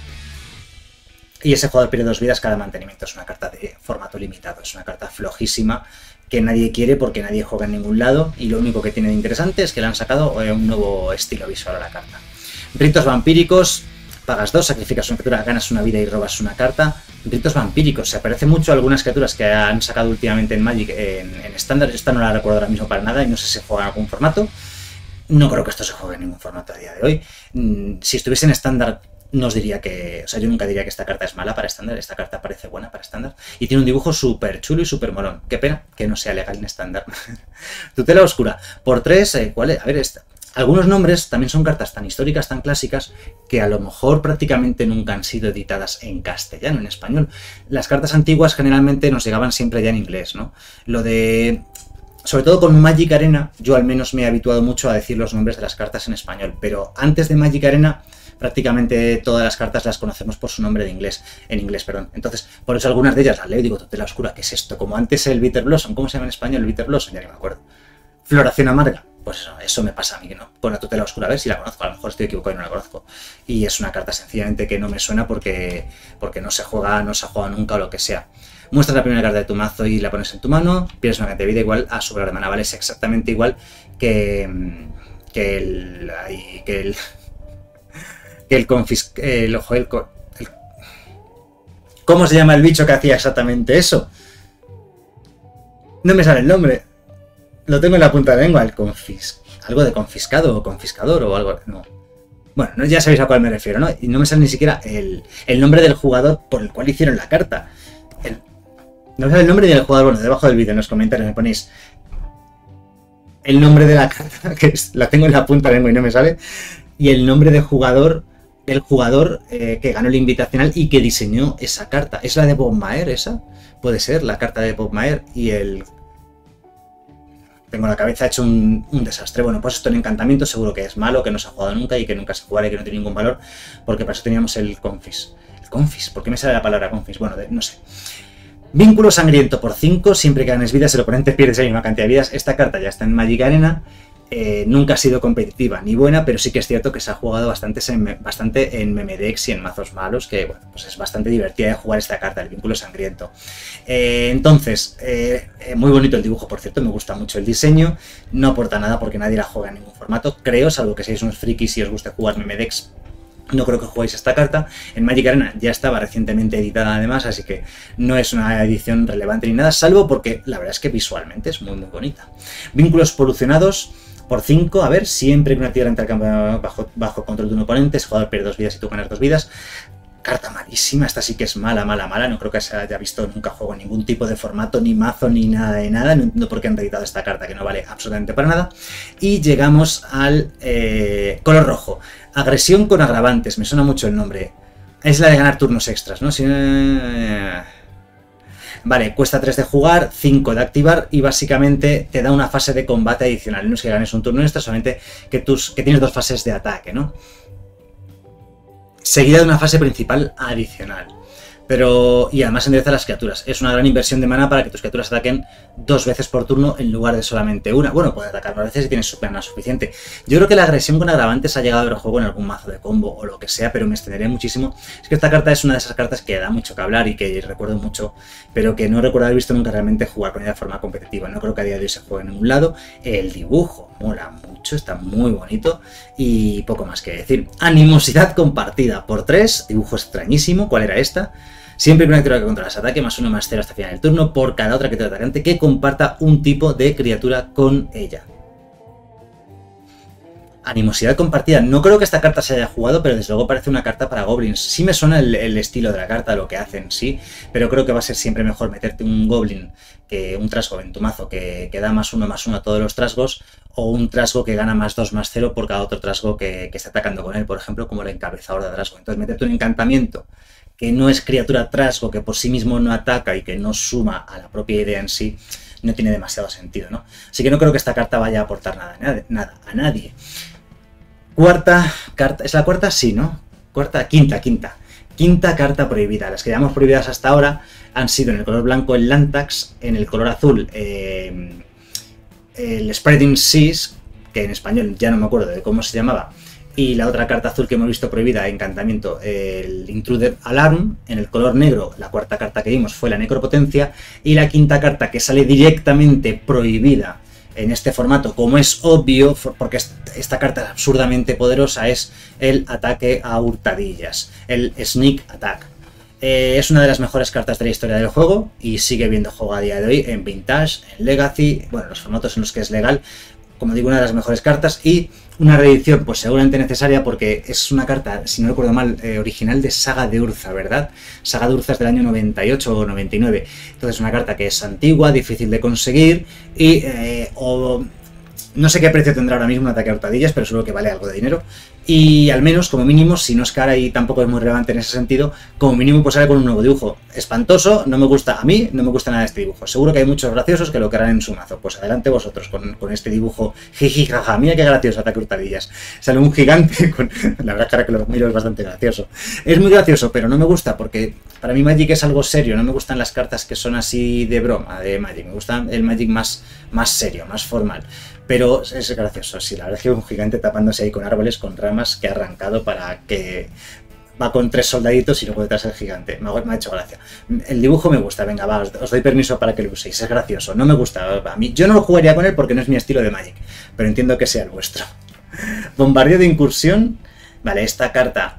Y ese jugador pierde dos vidas cada mantenimiento. Es una carta de formato limitado. Es una carta flojísima que nadie quiere porque nadie juega en ningún lado. Y lo único que tiene de interesante es que le han sacado un nuevo estilo visual a la carta. Ritos vampíricos. Pagas dos, sacrificas una criatura, ganas una vida y robas una carta. Ritos vampíricos. Se parece mucho a algunas criaturas que han sacado últimamente en Magic en estándar. Esta no la recuerdo ahora mismo para nada y no sé si se juega en algún formato. No creo que esto se juegue en ningún formato a día de hoy. Si estuviese en estándar, no os diría que... O sea, yo nunca diría que esta carta es mala para estándar. Esta carta parece buena para estándar. Y tiene un dibujo súper chulo y súper molón. Qué pena que no sea legal en estándar. Tutela oscura. Por tres, eh, ¿cuál es? A ver, esta. Algunos nombres también son cartas tan históricas, tan clásicas, que a lo mejor prácticamente nunca han sido editadas en castellano, en español. Las cartas antiguas generalmente nos llegaban siempre ya en inglés, ¿no? Lo de... Sobre todo con Magic Arena, yo al menos me he habituado mucho a decir los nombres de las cartas en español, pero antes de Magic Arena prácticamente todas las cartas las conocemos por su nombre de inglés, en inglés, perdón. Entonces, por eso algunas de ellas las leo y digo, tutela oscura, ¿qué es esto? Como antes el Bitter Blossom, ¿cómo se llama en español el Bitter Blossom? Ya ni me acuerdo. Floración amarga. Pues eso, eso me pasa a mí, que no. Con la tutela oscura, a ver si la conozco, a lo mejor estoy equivocado y no la conozco. Y es una carta sencillamente que no me suena porque, porque no se juega, no se ha jugado nunca o lo que sea. Muestras la primera carta de tu mazo y la pones en tu mano, pierdes una cantidad de vida igual a su valor de mana, ¿vale? Es exactamente igual que, que el... que el... que el confis... el, ojo, el, el... ¿Cómo se llama el bicho que hacía exactamente eso? No me sale el nombre. Lo tengo en la punta de la lengua, el confis... algo de confiscado o confiscador o algo... No. Bueno, ya sabéis a cuál me refiero, ¿no? Y no me sale ni siquiera el, el nombre del jugador por el cual hicieron la carta. El, no me sale el nombre del jugador, bueno, debajo del vídeo en los comentarios me ponéis el nombre de la carta, que es, la tengo en la punta de la lengua y no me sale, y el nombre del jugador, del jugador eh, que ganó el invitacional y que diseñó esa carta. ¿Es la de Bob Maher esa? Puede ser, la carta de Bob Maher y el... Tengo la cabeza hecho un, un desastre. Bueno, pues esto en encantamiento seguro que es malo, que no se ha jugado nunca y que nunca se jugará y que no tiene ningún valor, porque para eso teníamos el confis. ¿El confis? ¿Por qué me sale la palabra confis? Bueno, de, no sé. Vínculo sangriento por cinco, siempre que ganes vidas, el oponente pierde esa misma cantidad de vidas. Esta carta ya está en Magic Arena. Eh, nunca ha sido competitiva ni buena, pero sí que es cierto que se ha jugado bastante en, bastante en Memedex y en mazos malos, que bueno, pues es bastante divertida de jugar esta carta, el vínculo sangriento. Eh, entonces, eh, eh, muy bonito el dibujo, por cierto, me gusta mucho el diseño, no aporta nada porque nadie la juega en ningún formato, creo, salvo que seáis unos frikis y os guste jugar Memedex. No creo que juguéis esta carta. En Magic Arena ya estaba recientemente editada además, así que no es una edición relevante ni nada, salvo porque la verdad es que visualmente es muy muy bonita. Vínculos polucionados por cinco, a ver, siempre que una tierra entra al campo bajo, bajo control de un oponente, ese jugador pierde dos vidas y tú ganas dos vidas. carta malísima, esta sí que es mala, mala, mala, no creo que se haya visto nunca juego en ningún tipo de formato, ni mazo, ni nada de nada, no entiendo por qué han editado esta carta que no vale absolutamente para nada. Y llegamos al eh, color rojo, agresión con agravantes, me suena mucho el nombre, es la de ganar turnos extras, ¿no? Si, eh... Vale, cuesta tres de jugar, cinco de activar y básicamente te da una fase de combate adicional. No es que ganes un turno extra, solamente que, tus, que tienes dos fases de ataque, ¿no? Seguida de una fase principal adicional. Pero, y además endereza las criaturas. Es una gran inversión de mana para que tus criaturas ataquen dos veces por turno en lugar de solamente una. Bueno, puedes atacar más veces si tienes mana suficiente. Yo creo que la agresión con agravantes ha llegado a ver juego en algún mazo de combo o lo que sea, pero me extenderé muchísimo. Es que esta carta es una de esas cartas que da mucho que hablar y que recuerdo mucho, pero que no recuerdo haber visto nunca realmente jugar con ella de forma competitiva. No creo que a día de hoy se juegue en ningún lado. El dibujo mola mucho, está muy bonito y poco más que decir. Animosidad compartida por tres, dibujo extrañísimo. ¿Cuál era esta? Siempre que una criatura que controlas ataque, más uno más cero hasta el final del turno, por cada otra criatura atacante que comparta un tipo de criatura con ella. Animosidad compartida. No creo que esta carta se haya jugado, pero desde luego parece una carta para goblins. Sí me suena el, el estilo de la carta, lo que hacen, sí, pero creo que va a ser siempre mejor meterte un goblin, que un trasgo en tu mazo que, que da más uno más uno a todos los trasgos, o un trasgo que gana más dos más cero por cada otro trasgo que, que esté atacando con él, por ejemplo, como el encabezador de trasgo. Entonces, meterte un encantamiento que no es criatura trasgo, que por sí mismo no ataca y que no suma a la propia idea en sí, no tiene demasiado sentido, ¿no? Así que no creo que esta carta vaya a aportar nada, nada, nada a nadie. Cuarta carta, ¿es la cuarta? Sí, ¿no? Cuarta, quinta, quinta. Quinta carta prohibida. Las que llamamos prohibidas hasta ahora han sido en el color blanco el Lantax, en el color azul eh, el Spreading Seas, que en español ya no me acuerdo de cómo se llamaba, y la otra carta azul que hemos visto prohibida, encantamiento, el Intruder Alarm. En el color negro, la cuarta carta que vimos fue la Necropotencia, y la quinta carta que sale directamente prohibida en este formato, como es obvio, porque esta carta es absurdamente poderosa, es el ataque a hurtadillas, el Sneak Attack. Eh, es una de las mejores cartas de la historia del juego y sigue viendo juego a día de hoy en Vintage, en Legacy, bueno, los formatos en los que es legal. Como digo, una de las mejores cartas y una reedición pues seguramente necesaria porque es una carta, si no recuerdo mal, eh, original de Saga de Urza, ¿verdad? Saga de Urza es del año noventa y ocho o noventa y nueve. Entonces una carta que es antigua, difícil de conseguir y eh, o, no sé qué precio tendrá ahora mismo un ataque a hurtadillas, pero seguro que vale algo de dinero. Y al menos, como mínimo, si no es cara y tampoco es muy relevante en ese sentido, como mínimo pues sale con un nuevo dibujo. Espantoso, no me gusta, a mí no me gusta nada este dibujo. Seguro que hay muchos graciosos que lo querrán en su mazo. Pues adelante vosotros con, con este dibujo. Jiji, jaja, mira qué gracioso ataque hurtadillas. Sale un gigante con... La verdad que ahora que lo miro es bastante gracioso. Es muy gracioso, pero no me gusta porque para mí Magic es algo serio. No me gustan las cartas que son así de broma de Magic. Me gusta el Magic más, más serio, más formal. Pero es gracioso, sí, la verdad es que un gigante tapándose ahí con árboles, con ramas que ha arrancado para que va con tres soldaditos y luego detrás el gigante. Me ha, me ha hecho gracia. El dibujo me gusta, venga, va, os, os doy permiso para que lo uséis, es gracioso. No me gusta, a mí, yo no lo jugaría con él porque no es mi estilo de Magic, pero entiendo que sea el vuestro. Bombardeo de incursión. Vale, esta carta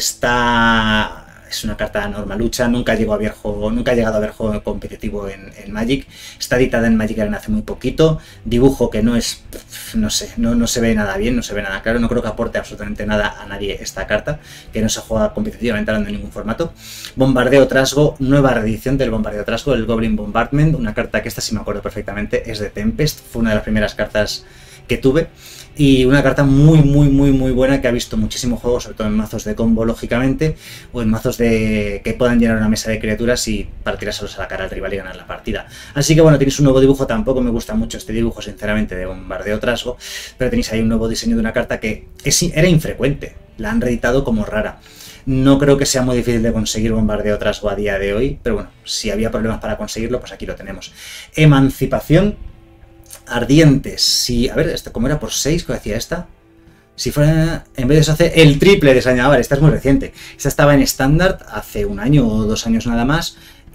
está... Es una carta normalucha, nunca llegó a haber juego, nunca ha llegado a haber juego competitivo en, en Magic. Está editada en Magic Arena hace muy poquito. Dibujo que no es, no sé, no, no se ve nada bien, no se ve nada claro. No creo que aporte absolutamente nada a nadie esta carta, que no se juega competitivamente hablando en ningún formato. Bombardeo Trasgo, nueva reedición del Bombardeo Trasgo, el Goblin Bombardment, una carta que esta sí me acuerdo perfectamente, es de Tempest, fue una de las primeras cartas que tuve. Y una carta muy, muy, muy, muy buena que ha visto muchísimo juego, sobre todo en mazos de combo, lógicamente, o en mazos de que puedan llenar una mesa de criaturas y para tirárselos a la cara al rival y ganar la partida. Así que bueno, tenéis un nuevo dibujo, tampoco me gusta mucho este dibujo, sinceramente, de Bombardeo Trasgo, pero tenéis ahí un nuevo diseño de una carta que es, era infrecuente, la han reeditado como rara. No creo que sea muy difícil de conseguir Bombardeo Trasgo a día de hoy, pero bueno, si había problemas para conseguirlo, pues aquí lo tenemos. Emancipación Ardientes, si, a ver, este, ¿cómo era? ¿Por seis? ¿Qué decía esta? Si fuera, en vez de eso hace el triple de esa año. Vale, esta es muy reciente. Esta estaba en estándar hace un año o dos años nada más.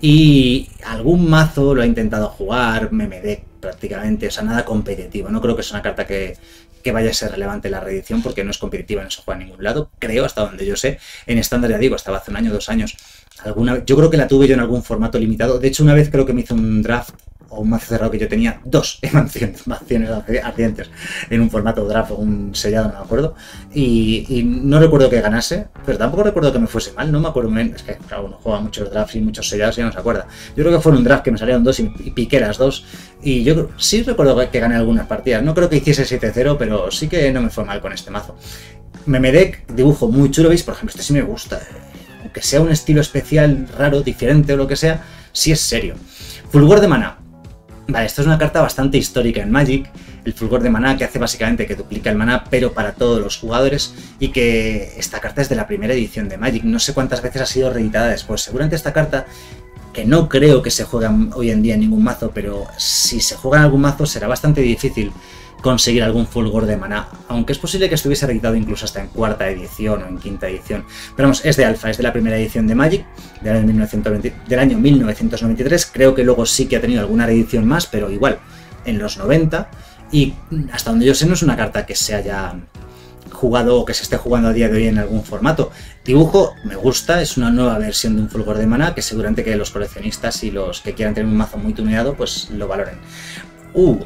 Y algún mazo lo ha intentado jugar, M M D prácticamente, o sea, nada competitivo. No creo que sea una carta que, que vaya a ser relevante en la reedición porque no es competitiva, no se juega en ningún lado. Creo, hasta donde yo sé, en estándar ya digo, estaba hace un año o dos años. Alguna, yo creo que la tuve yo en algún formato limitado. De hecho, una vez creo que me hizo un draft o un mazo cerrado que yo tenía dos mansiones, mansiones ardientes en un formato draft o un sellado, no me acuerdo, y, y no recuerdo que ganase, pero tampoco recuerdo que me fuese mal, no me acuerdo bien, es que claro, uno juega muchos drafts y muchos sellados y ya no se acuerda. Yo creo que fue un draft que me salieron dos y, y piqué las dos, y yo sí recuerdo que gané algunas partidas, no creo que hiciese siete cero, pero sí que no me fue mal con este mazo. Meme deck, dibujo muy chulo, ¿veis? Por ejemplo, este sí me gusta, aunque sea un estilo especial, raro, diferente o lo que sea, sí es serio. Fulgor de maná. Vale, esto es una carta bastante histórica en Magic, el fulgor de maná, que hace básicamente que duplica el maná, pero para todos los jugadores, y que esta carta es de la primera edición de Magic, no sé cuántas veces ha sido reeditada después. Seguramente esta carta, que no creo que se juegue hoy en día en ningún mazo, pero si se juega en algún mazo será bastante difícil conseguir algún fulgor de maná, aunque es posible que estuviese reeditado incluso hasta en cuarta edición o en quinta edición. Pero vamos, es de alfa, es de la primera edición de Magic, del año, mil novecientos veinte, del año mil novecientos noventa y tres, creo que luego sí que ha tenido alguna reedición más, pero igual, en los noventa, y hasta donde yo sé no es una carta que se haya jugado o que se esté jugando a día de hoy en algún formato. Dibujo, me gusta, es una nueva versión de un fulgor de maná, que seguramente que los coleccionistas y los que quieran tener un mazo muy tuneado, pues lo valoren. Uh...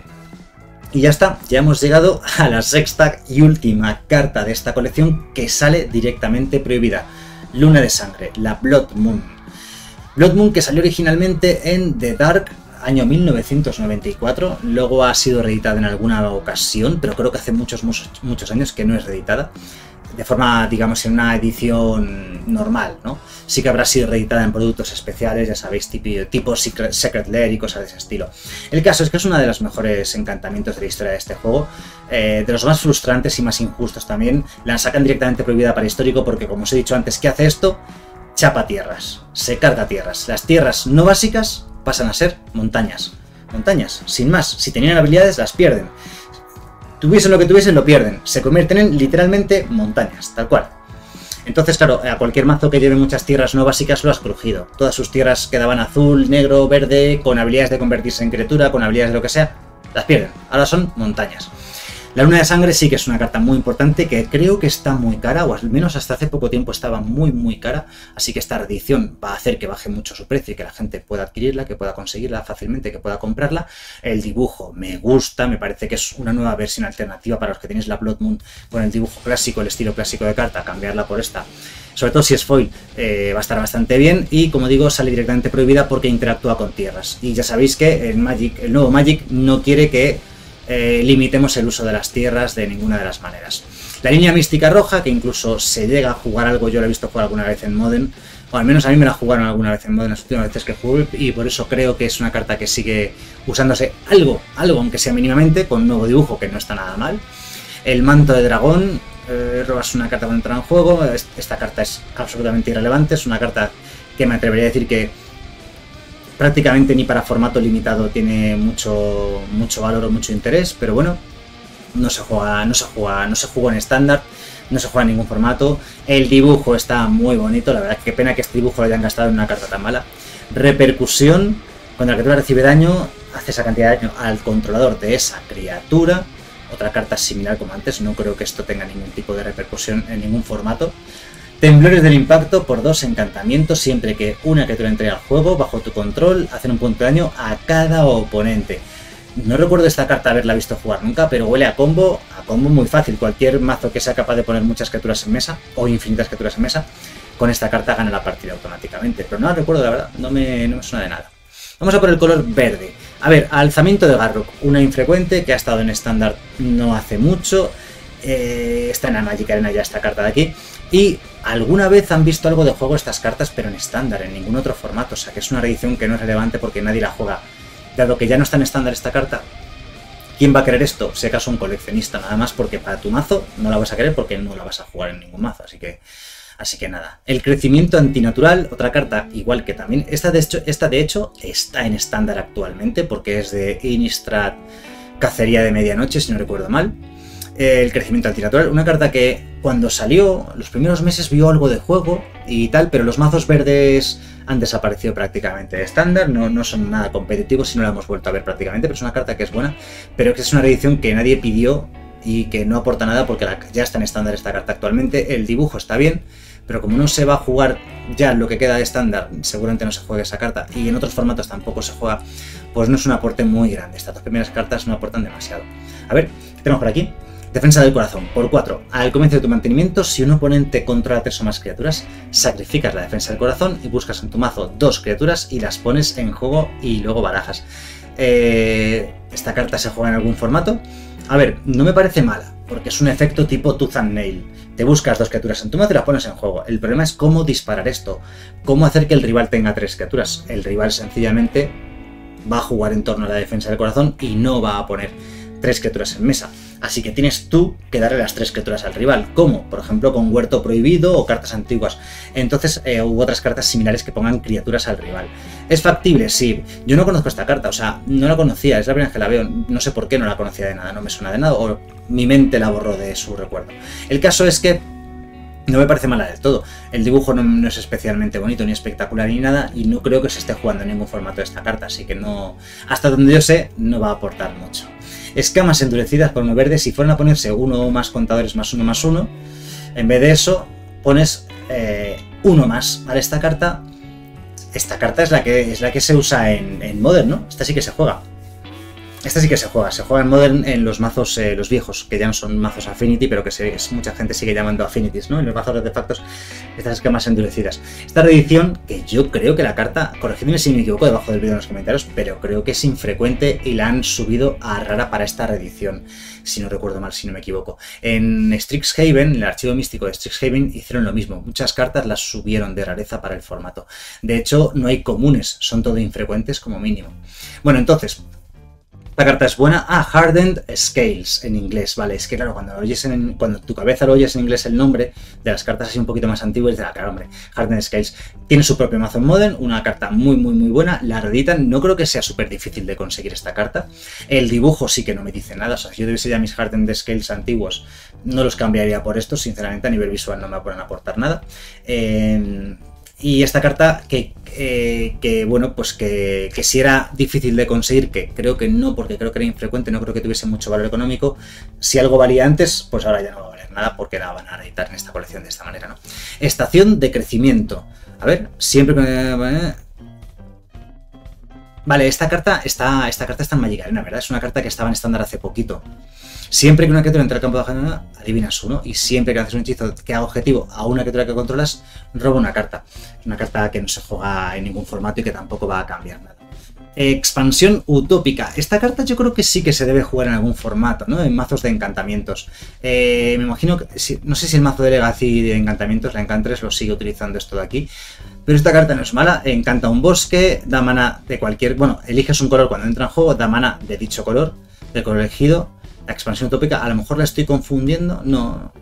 Y ya está, ya hemos llegado a la sexta y última carta de esta colección que sale directamente prohibida. Luna de Sangre, la Blood Moon. Blood Moon, que salió originalmente en The Dark, año mil novecientos noventa y cuatro, luego ha sido reeditada en alguna ocasión, pero creo que hace muchos, muchos, muchos años que no es reeditada, de forma, digamos, en una edición normal, ¿no? Sí que habrá sido reeditada en productos especiales, ya sabéis, tipo, tipo Secret, Secret Lair y cosas de ese estilo. El caso es que es uno de los mejores encantamientos de la historia de este juego, eh, de los más frustrantes y más injustos también. La sacan directamente prohibida para histórico porque, como os he dicho antes, ¿qué hace esto? Chapa tierras, se carga tierras. Las tierras no básicas pasan a ser montañas. Montañas, sin más. Si tenían habilidades, las pierden. Tuviesen lo que tuviesen, lo pierden. Se convierten en literalmente montañas, tal cual. Entonces, claro, a cualquier mazo que lleve muchas tierras no básicas lo has crujido. Todas sus tierras quedaban azul, negro, verde, con habilidades de convertirse en criatura, con habilidades de lo que sea, las pierden. Ahora son montañas. La Luna de Sangre sí que es una carta muy importante, que creo que está muy cara, o al menos hasta hace poco tiempo estaba muy muy cara, así que esta reedición va a hacer que baje mucho su precio y que la gente pueda adquirirla, que pueda conseguirla fácilmente, que pueda comprarla. El dibujo me gusta, me parece que es una nueva versión alternativa para los que tenéis la Blood Moon con el dibujo clásico, el estilo clásico de carta, cambiarla por esta, sobre todo si es foil, eh, va a estar bastante bien, y como digo, sale directamente prohibida porque interactúa con tierras, y ya sabéis que el Magic, el nuevo Magic no quiere que Eh, limitemos el uso de las tierras de ninguna de las maneras. La línea mística roja, que incluso se llega a jugar algo, yo la he visto jugar alguna vez en Modern, o al menos a mí me la jugaron alguna vez en Modern las últimas veces que jugué, y por eso creo que es una carta que sigue usándose algo, algo aunque sea mínimamente, con nuevo dibujo, que no está nada mal. El manto de dragón, eh, robas una carta cuando entra en juego, esta carta es absolutamente irrelevante, es una carta que me atrevería a decir que prácticamente ni para formato limitado tiene mucho, mucho valor o mucho interés, pero bueno, no se juega, no se juega, no se juega en estándar, no se juega en ningún formato. El dibujo está muy bonito, la verdad que qué pena que este dibujo lo hayan gastado en una carta tan mala. Repercusión, cuando la criatura recibe daño, hace esa cantidad de daño al controlador de esa criatura. Otra carta similar como antes, no creo que esto tenga ningún tipo de repercusión en ningún formato. Temblores del impacto por dos encantamientos, siempre que una criatura entre al juego bajo tu control, hacen un punto de daño a cada oponente. No recuerdo esta carta haberla visto jugar nunca, pero huele a combo, a combo muy fácil. Cualquier mazo que sea capaz de poner muchas criaturas en mesa, o infinitas criaturas en mesa, con esta carta gana la partida automáticamente. Pero no la recuerdo, la verdad, no me, no me suena de nada. Vamos a por el color verde. A ver, alzamiento de Garruk, una infrecuente que ha estado en estándar no hace mucho. Eh, está en la Magic Arena ya esta carta de aquí. Y alguna vez han visto algo de juego estas cartas, pero en estándar, en ningún otro formato. O sea que es una reedición que no es relevante porque nadie la juega. Dado que ya no está en estándar esta carta, ¿quién va a querer esto? Si acaso un coleccionista, nada más, porque para tu mazo no la vas a querer porque no la vas a jugar en ningún mazo. Así que, así que nada. El crecimiento antinatural, otra carta igual que también. Esta de hecho, esta de hecho está en estándar actualmente porque es de Innistrad Cacería de Medianoche, si no recuerdo mal. El crecimiento antinatural, una carta que cuando salió, los primeros meses vio algo de juego y tal, pero los mazos verdes han desaparecido prácticamente de estándar, no, no son nada competitivos y no la hemos vuelto a ver prácticamente, pero es una carta que es buena, pero que es una reedición que nadie pidió y que no aporta nada porque la, ya está en estándar esta carta actualmente. El dibujo está bien, pero como no se va a jugar ya lo que queda de estándar, seguramente no se juegue esa carta, y en otros formatos tampoco se juega, pues no es un aporte muy grande. Estas dos primeras cartas no aportan demasiado. A ver, ¿qué tenemos por aquí? Defensa del corazón, por cuatro. Al comienzo de tu mantenimiento, si un oponente controla tres o más criaturas, sacrificas la defensa del corazón y buscas en tu mazo dos criaturas y las pones en juego y luego barajas. Eh, esta carta se juega en algún formato. A ver, no me parece mala, porque es un efecto tipo Tooth and Nail. Te buscas dos criaturas en tu mazo y las pones en juego. El problema es cómo disparar esto, cómo hacer que el rival tenga tres criaturas. El rival sencillamente va a jugar en torno a la defensa del corazón y no va a poner tres criaturas en mesa. Así que tienes tú que darle las tres criaturas al rival, como por ejemplo con Huerto Prohibido o cartas antiguas. Entonces, eh, hubo otras cartas similares que pongan criaturas al rival. ¿Es factible? Sí. Yo no conozco esta carta, o sea, no la conocía, es la primera vez que la veo. No sé por qué no la conocía de nada, no me suena de nada, o mi mente la borró de su recuerdo. El caso es que no me parece mala del todo. El dibujo no, no es especialmente bonito, ni espectacular, ni nada, y no creo que se esté jugando en ningún formato de esta carta, así que no, hasta donde yo sé, no va a aportar mucho. Escamas endurecidas por uno verde. Si fueran a ponerse uno o más contadores más uno más uno, en vez de eso pones eh, uno más. Vale, esta carta, esta carta es la que es la que se usa en, en Modern, ¿no? Esta sí que se juega. Esta sí que se juega, se juega en Modern en los mazos, eh, los viejos, que ya no son mazos Affinity, pero que se, es, mucha gente sigue llamando Affinities, ¿no? En los mazos de artefactos, estas escamas endurecidas. Esta reedición, que yo creo que la carta, corregidme si me equivoco debajo del vídeo en los comentarios, pero creo que es infrecuente y la han subido a rara para esta reedición, si no recuerdo mal, si no me equivoco. En Strixhaven, en el archivo místico de Strixhaven, hicieron lo mismo. Muchas cartas las subieron de rareza para el formato. De hecho, no hay comunes, son todo infrecuentes como mínimo. Bueno, entonces, esta carta es buena. Ah, Hardened Scales en inglés, vale, es que claro, cuando, oyes en, cuando tu cabeza lo oyes en inglés el nombre de las cartas así un poquito más antiguas, de la cara, hombre, Hardened Scales tiene su propio mazo en Modern, una carta muy muy muy buena, la reeditan, no creo que sea súper difícil de conseguir esta carta. El dibujo sí que no me dice nada, o sea, si yo tuviese ya mis Hardened Scales antiguos, no los cambiaría por estos, sinceramente a nivel visual no me pueden aportar nada. Eh, Y esta carta que, eh, que bueno, pues que, que si era difícil de conseguir, que creo que no, porque creo que era infrecuente, no creo que tuviese mucho valor económico. Si algo valía antes, pues ahora ya no va a valer nada porque la van a editar en esta colección de esta manera, ¿no? Estación de crecimiento. A ver, siempre que... Vale, esta carta está, esta carta está en Magic Arena, ¿verdad? Es una carta que estaba en estándar hace poquito. Siempre que una criatura entra al campo de acción, adivinas uno. Y siempre que haces un hechizo que haga objetivo a una criatura que controlas, roba una carta. Es una carta que no se juega en ningún formato y que tampoco va a cambiar nada. Expansión utópica. Esta carta yo creo que sí que se debe jugar en algún formato, ¿no? En mazos de encantamientos. Eh, me imagino que... Si, no sé si el mazo de Legacy de encantamientos, la Encantres, lo sigue utilizando esto de aquí. Pero esta carta no es mala. Encanta un bosque, da mana de cualquier... Bueno, eliges un color cuando entra en juego, da mana de dicho color, del color elegido. La expansión utópica, a lo mejor la estoy confundiendo, no...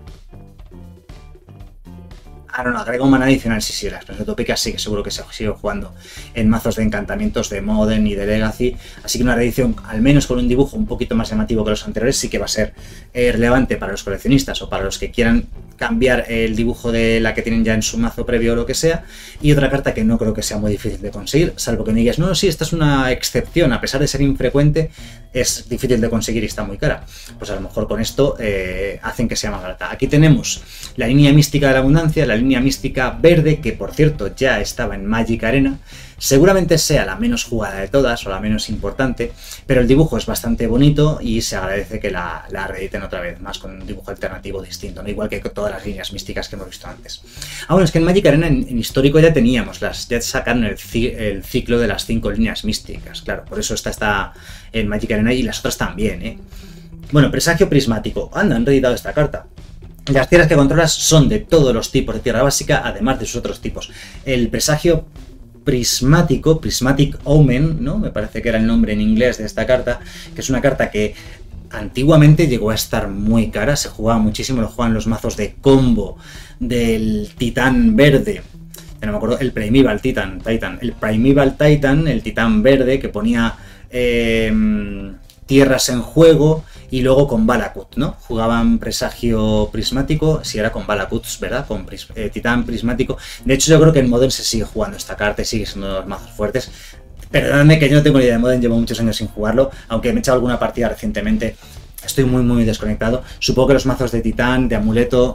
Ah, no, no, agrega un mana adicional, sí, sí, la expansión utópica sí que seguro que se sigue jugando en mazos de encantamientos de Modern y de Legacy, así que una reedición, al menos con un dibujo un poquito más llamativo que los anteriores, sí que va a ser eh, relevante para los coleccionistas o para los que quieran cambiar el dibujo de la que tienen ya en su mazo previo o lo que sea. Y otra carta que no creo que sea muy difícil de conseguir, salvo que me digas, no, no, sí, esta es una excepción, a pesar de ser infrecuente, es difícil de conseguir y está muy cara. Pues a lo mejor con esto eh, hacen que sea más barata. Aquí tenemos la línea mística de la abundancia, la línea mística verde, que por cierto ya estaba en Magic Arena. Seguramente sea la menos jugada de todas o la menos importante, pero el dibujo es bastante bonito y se agradece que la, la reediten otra vez más con un dibujo alternativo distinto, ¿no? Igual que con todas las líneas místicas que hemos visto antes. Ah, bueno, es que en Magic Arena en, en histórico ya teníamos, las, ya sacaron el, el ciclo de las cinco líneas místicas, claro, por eso esta está en Magic Arena y las otras también, ¿eh? Bueno, presagio prismático. Anda, han reeditado esta carta. Las tierras que controlas son de todos los tipos de tierra básica, además de sus otros tipos. El presagio prismático, Prismatic Omen, ¿no? Me parece que era el nombre en inglés de esta carta, que es una carta que antiguamente llegó a estar muy cara, se jugaba muchísimo, lo juegan los mazos de combo del titán verde. Ya no me acuerdo, el Primeval Titan, Titan, el Primeval Titan, el titán verde que ponía eh, tierras en juego y luego con Valakut, ¿no? Jugaban presagio prismático, si era con Valakut, ¿verdad? Con pris, eh, titán prismático. De hecho, yo creo que en Modern se sigue jugando esta carta y sigue siendo uno de los mazos fuertes. Perdóname que yo no tengo ni idea de Modern, llevo muchos años sin jugarlo, aunque me he echado alguna partida recientemente. Estoy muy muy desconectado. Supongo que los mazos de titán, de amuleto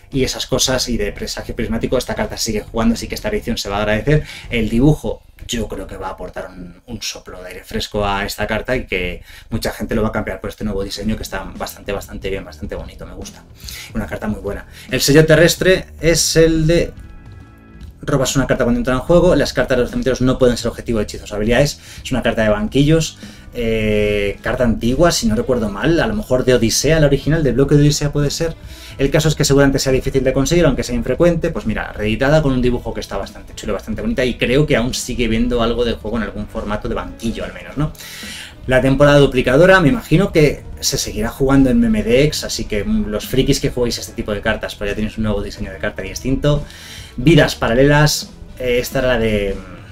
y esas cosas, y de presagio prismático. Esta carta sigue jugando, así que esta edición se va a agradecer. El dibujo yo creo que va a aportar un, un soplo de aire fresco a esta carta y que mucha gente lo va a cambiar por este nuevo diseño que está bastante, bastante bien, bastante bonito, me gusta. Una carta muy buena. El sello terrestre es el de... robas una carta cuando entra en juego, las cartas de los cementerios no pueden ser objetivo de hechizos o habilidades, es una carta de banquillos, eh, carta antigua, si no recuerdo mal, a lo mejor de Odisea, la original, de bloque de Odisea puede ser. El caso es que seguramente sea difícil de conseguir, aunque sea infrecuente. Pues mira, reeditada con un dibujo que está bastante chulo, bastante bonita, y creo que aún sigue viendo algo del juego en algún formato de banquillo al menos, ¿no? La temporada duplicadora, me imagino que se seguirá jugando en M D X, así que los frikis que juguéis este tipo de cartas, pues ya tenéis un nuevo diseño de carta distinto. Vidas paralelas, eh, esta era la de...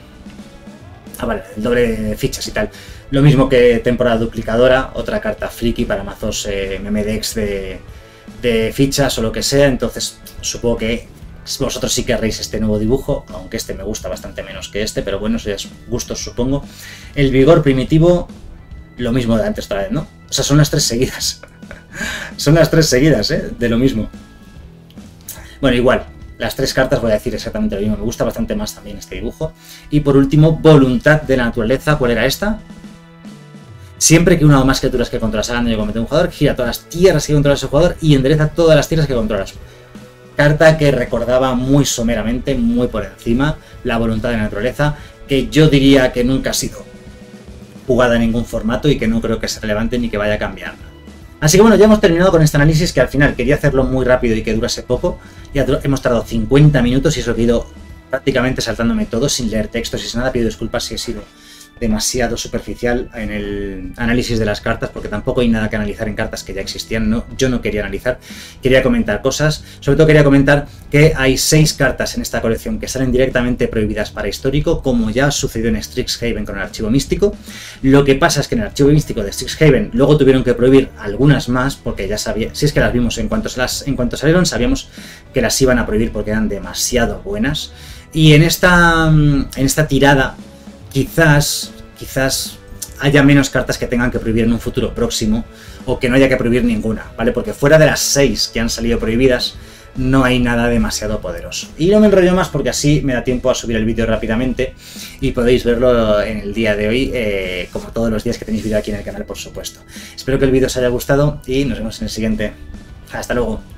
Ah, vale, el doble de fichas y tal. Lo mismo que temporada duplicadora, otra carta friki para mazos eh, M D X de, de fichas o lo que sea, entonces supongo que vosotros sí querréis este nuevo dibujo, aunque este me gusta bastante menos que este, pero bueno, eso ya es gustos supongo. El vigor primitivo, lo mismo de antes otra vez, ¿no? O sea, son las tres seguidas. Son las tres seguidas, ¿eh? De lo mismo. Bueno, igual. Las tres cartas voy a decir exactamente lo mismo, me gusta bastante más también este dibujo. Y por último, voluntad de la naturaleza, ¿cuál era esta? Siempre que una o más criaturas que controlas hagan daño comete un jugador, gira todas las tierras que controla ese jugador y endereza todas las tierras que controlas. Carta que recordaba muy someramente, muy por encima, la voluntad de la naturaleza, que yo diría que nunca ha sido jugada en ningún formato y que no creo que sea relevante ni que vaya a cambiar. Así que bueno, ya hemos terminado con este análisis que al final quería hacerlo muy rápido y que durase poco. Ya hemos tardado cincuenta minutos y eso he ido prácticamente saltándome todo sin leer textos y sin nada. Pido disculpas si he sido demasiado superficial en el análisis de las cartas, porque tampoco hay nada que analizar en cartas que ya existían. No, yo no quería analizar, quería comentar cosas. Sobre todo quería comentar que hay seis cartas en esta colección que salen directamente prohibidas para histórico, como ya sucedió en Strixhaven con el archivo místico. Lo que pasa es que en el archivo místico de Strixhaven luego tuvieron que prohibir algunas más, porque ya sabía, si es que las vimos en cuanto, se las, en cuanto salieron, sabíamos que las iban a prohibir porque eran demasiado buenas. Y en esta, en esta tirada Quizás, quizás haya menos cartas que tengan que prohibir en un futuro próximo o que no haya que prohibir ninguna, ¿vale? Porque fuera de las seis que han salido prohibidas no hay nada demasiado poderoso. Y no me enrollo más porque así me da tiempo a subir el vídeo rápidamente y podéis verlo en el día de hoy, eh, como todos los días que tenéis vídeo aquí en el canal, por supuesto. Espero que el vídeo os haya gustado y nos vemos en el siguiente. Hasta luego.